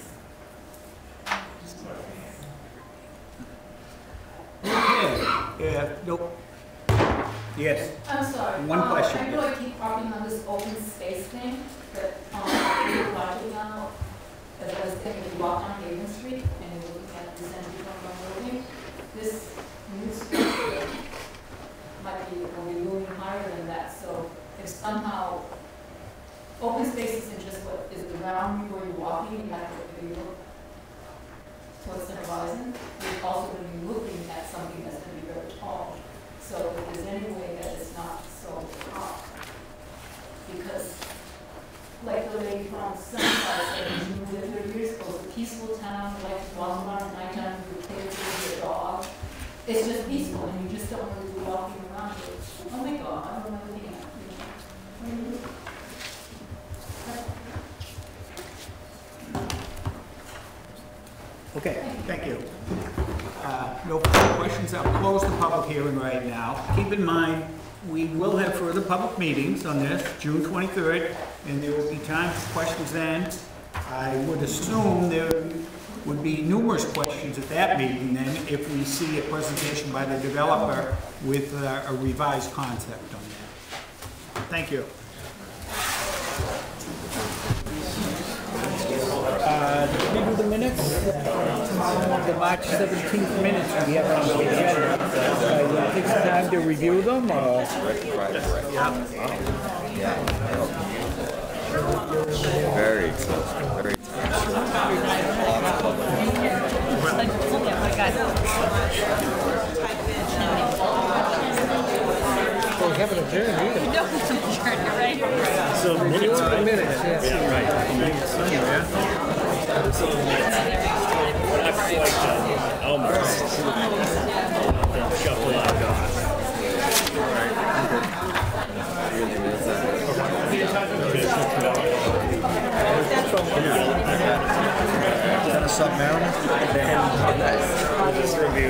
Yeah, nope. Yes. I'm sorry. One Um, question. I know I keep harping on this open space thing, but, um, we're watching now, as I was thinking, if you walk down Haven Street and you're looking at the San Diego building, this new structure might be, will be moving higher than that, so if somehow open space isn't just what is around you where you're walking, you have to, if you look towards the horizon, you're also going to be looking at something that's going to be very tall. So if there's any way that it's not so hot, because like the lady from Sunnyside said, she moved there thirty years ago, it's a peaceful town, like to walk around at nighttime with kids with your dog. It's just peaceful, and you just don't want to be walking around with, oh my God, I don't know what I'm looking at. Okay, thank you. Uh, No further questions, I'll close the public hearing right now. Keep in mind, we will have further public meetings on this, June twenty-third, and there will be time for questions then. I would assume there would be numerous questions at that meeting then, if we see a presentation by the developer with uh, a revised concept on that. Thank you. Uh, Did we do the minutes? The March seventeenth minutes we have on the agenda. Uh, you think it's time to review them, or? Very exciting, very Well, we haven't adjourned either. No, we haven't adjourned, you're right. So minutes, right? Minutes, yes. Yeah, right. What's up, Marilyn? Just reviewed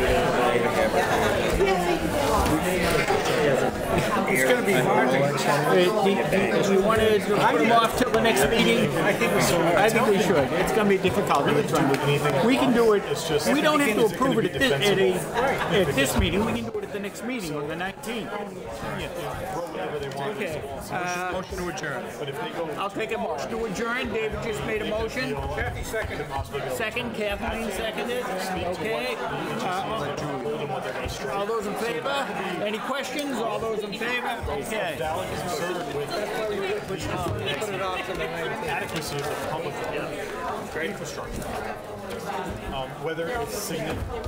It's going to be hard. Uh, do, do we want to put them off till the next meeting? I think we should. I think we should. It's going to be difficult. We can do it. We don't have to approve it at this, at, a, at this meeting. We can do it at the next meeting on the nineteenth. Okay. Uh, Motion to adjourn. I'll take a motion to adjourn. David just made a motion. Kathy seconded. Second, Kathleen seconded. Okay. Uh, all those in favor? Any questions? All those in favor? a valid concern with the adequacy of the public infrastructure. Um, whether it's significant.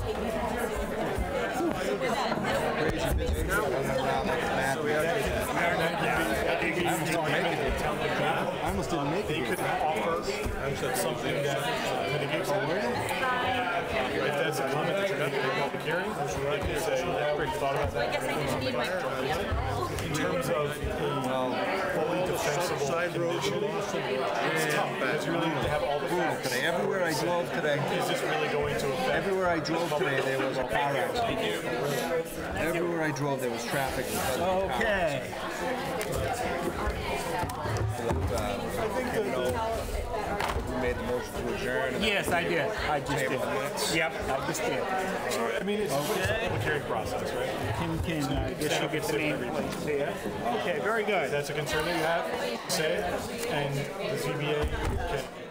I almost didn't make it. They could offer something that mitigates it. If that's a comment that you're not going to public hearing, would you like to say, yeah, we thought about that? In terms of a fully defensible condition, it's tough, because you really need to have all the facts. Today, everywhere I drove today, Is this really going to affect? everywhere I drove today, there was a car accident. Everywhere I drove, there was traffic because of the car. Okay. I think you made the motion to adjourn. Yes, I did. I just did. Yep, I just did. I mean, it's a public hearing process, right? Can, can, uh, guess you get the name plates there. Okay, very good. If that's a concern that you have, say it, and the Z B A can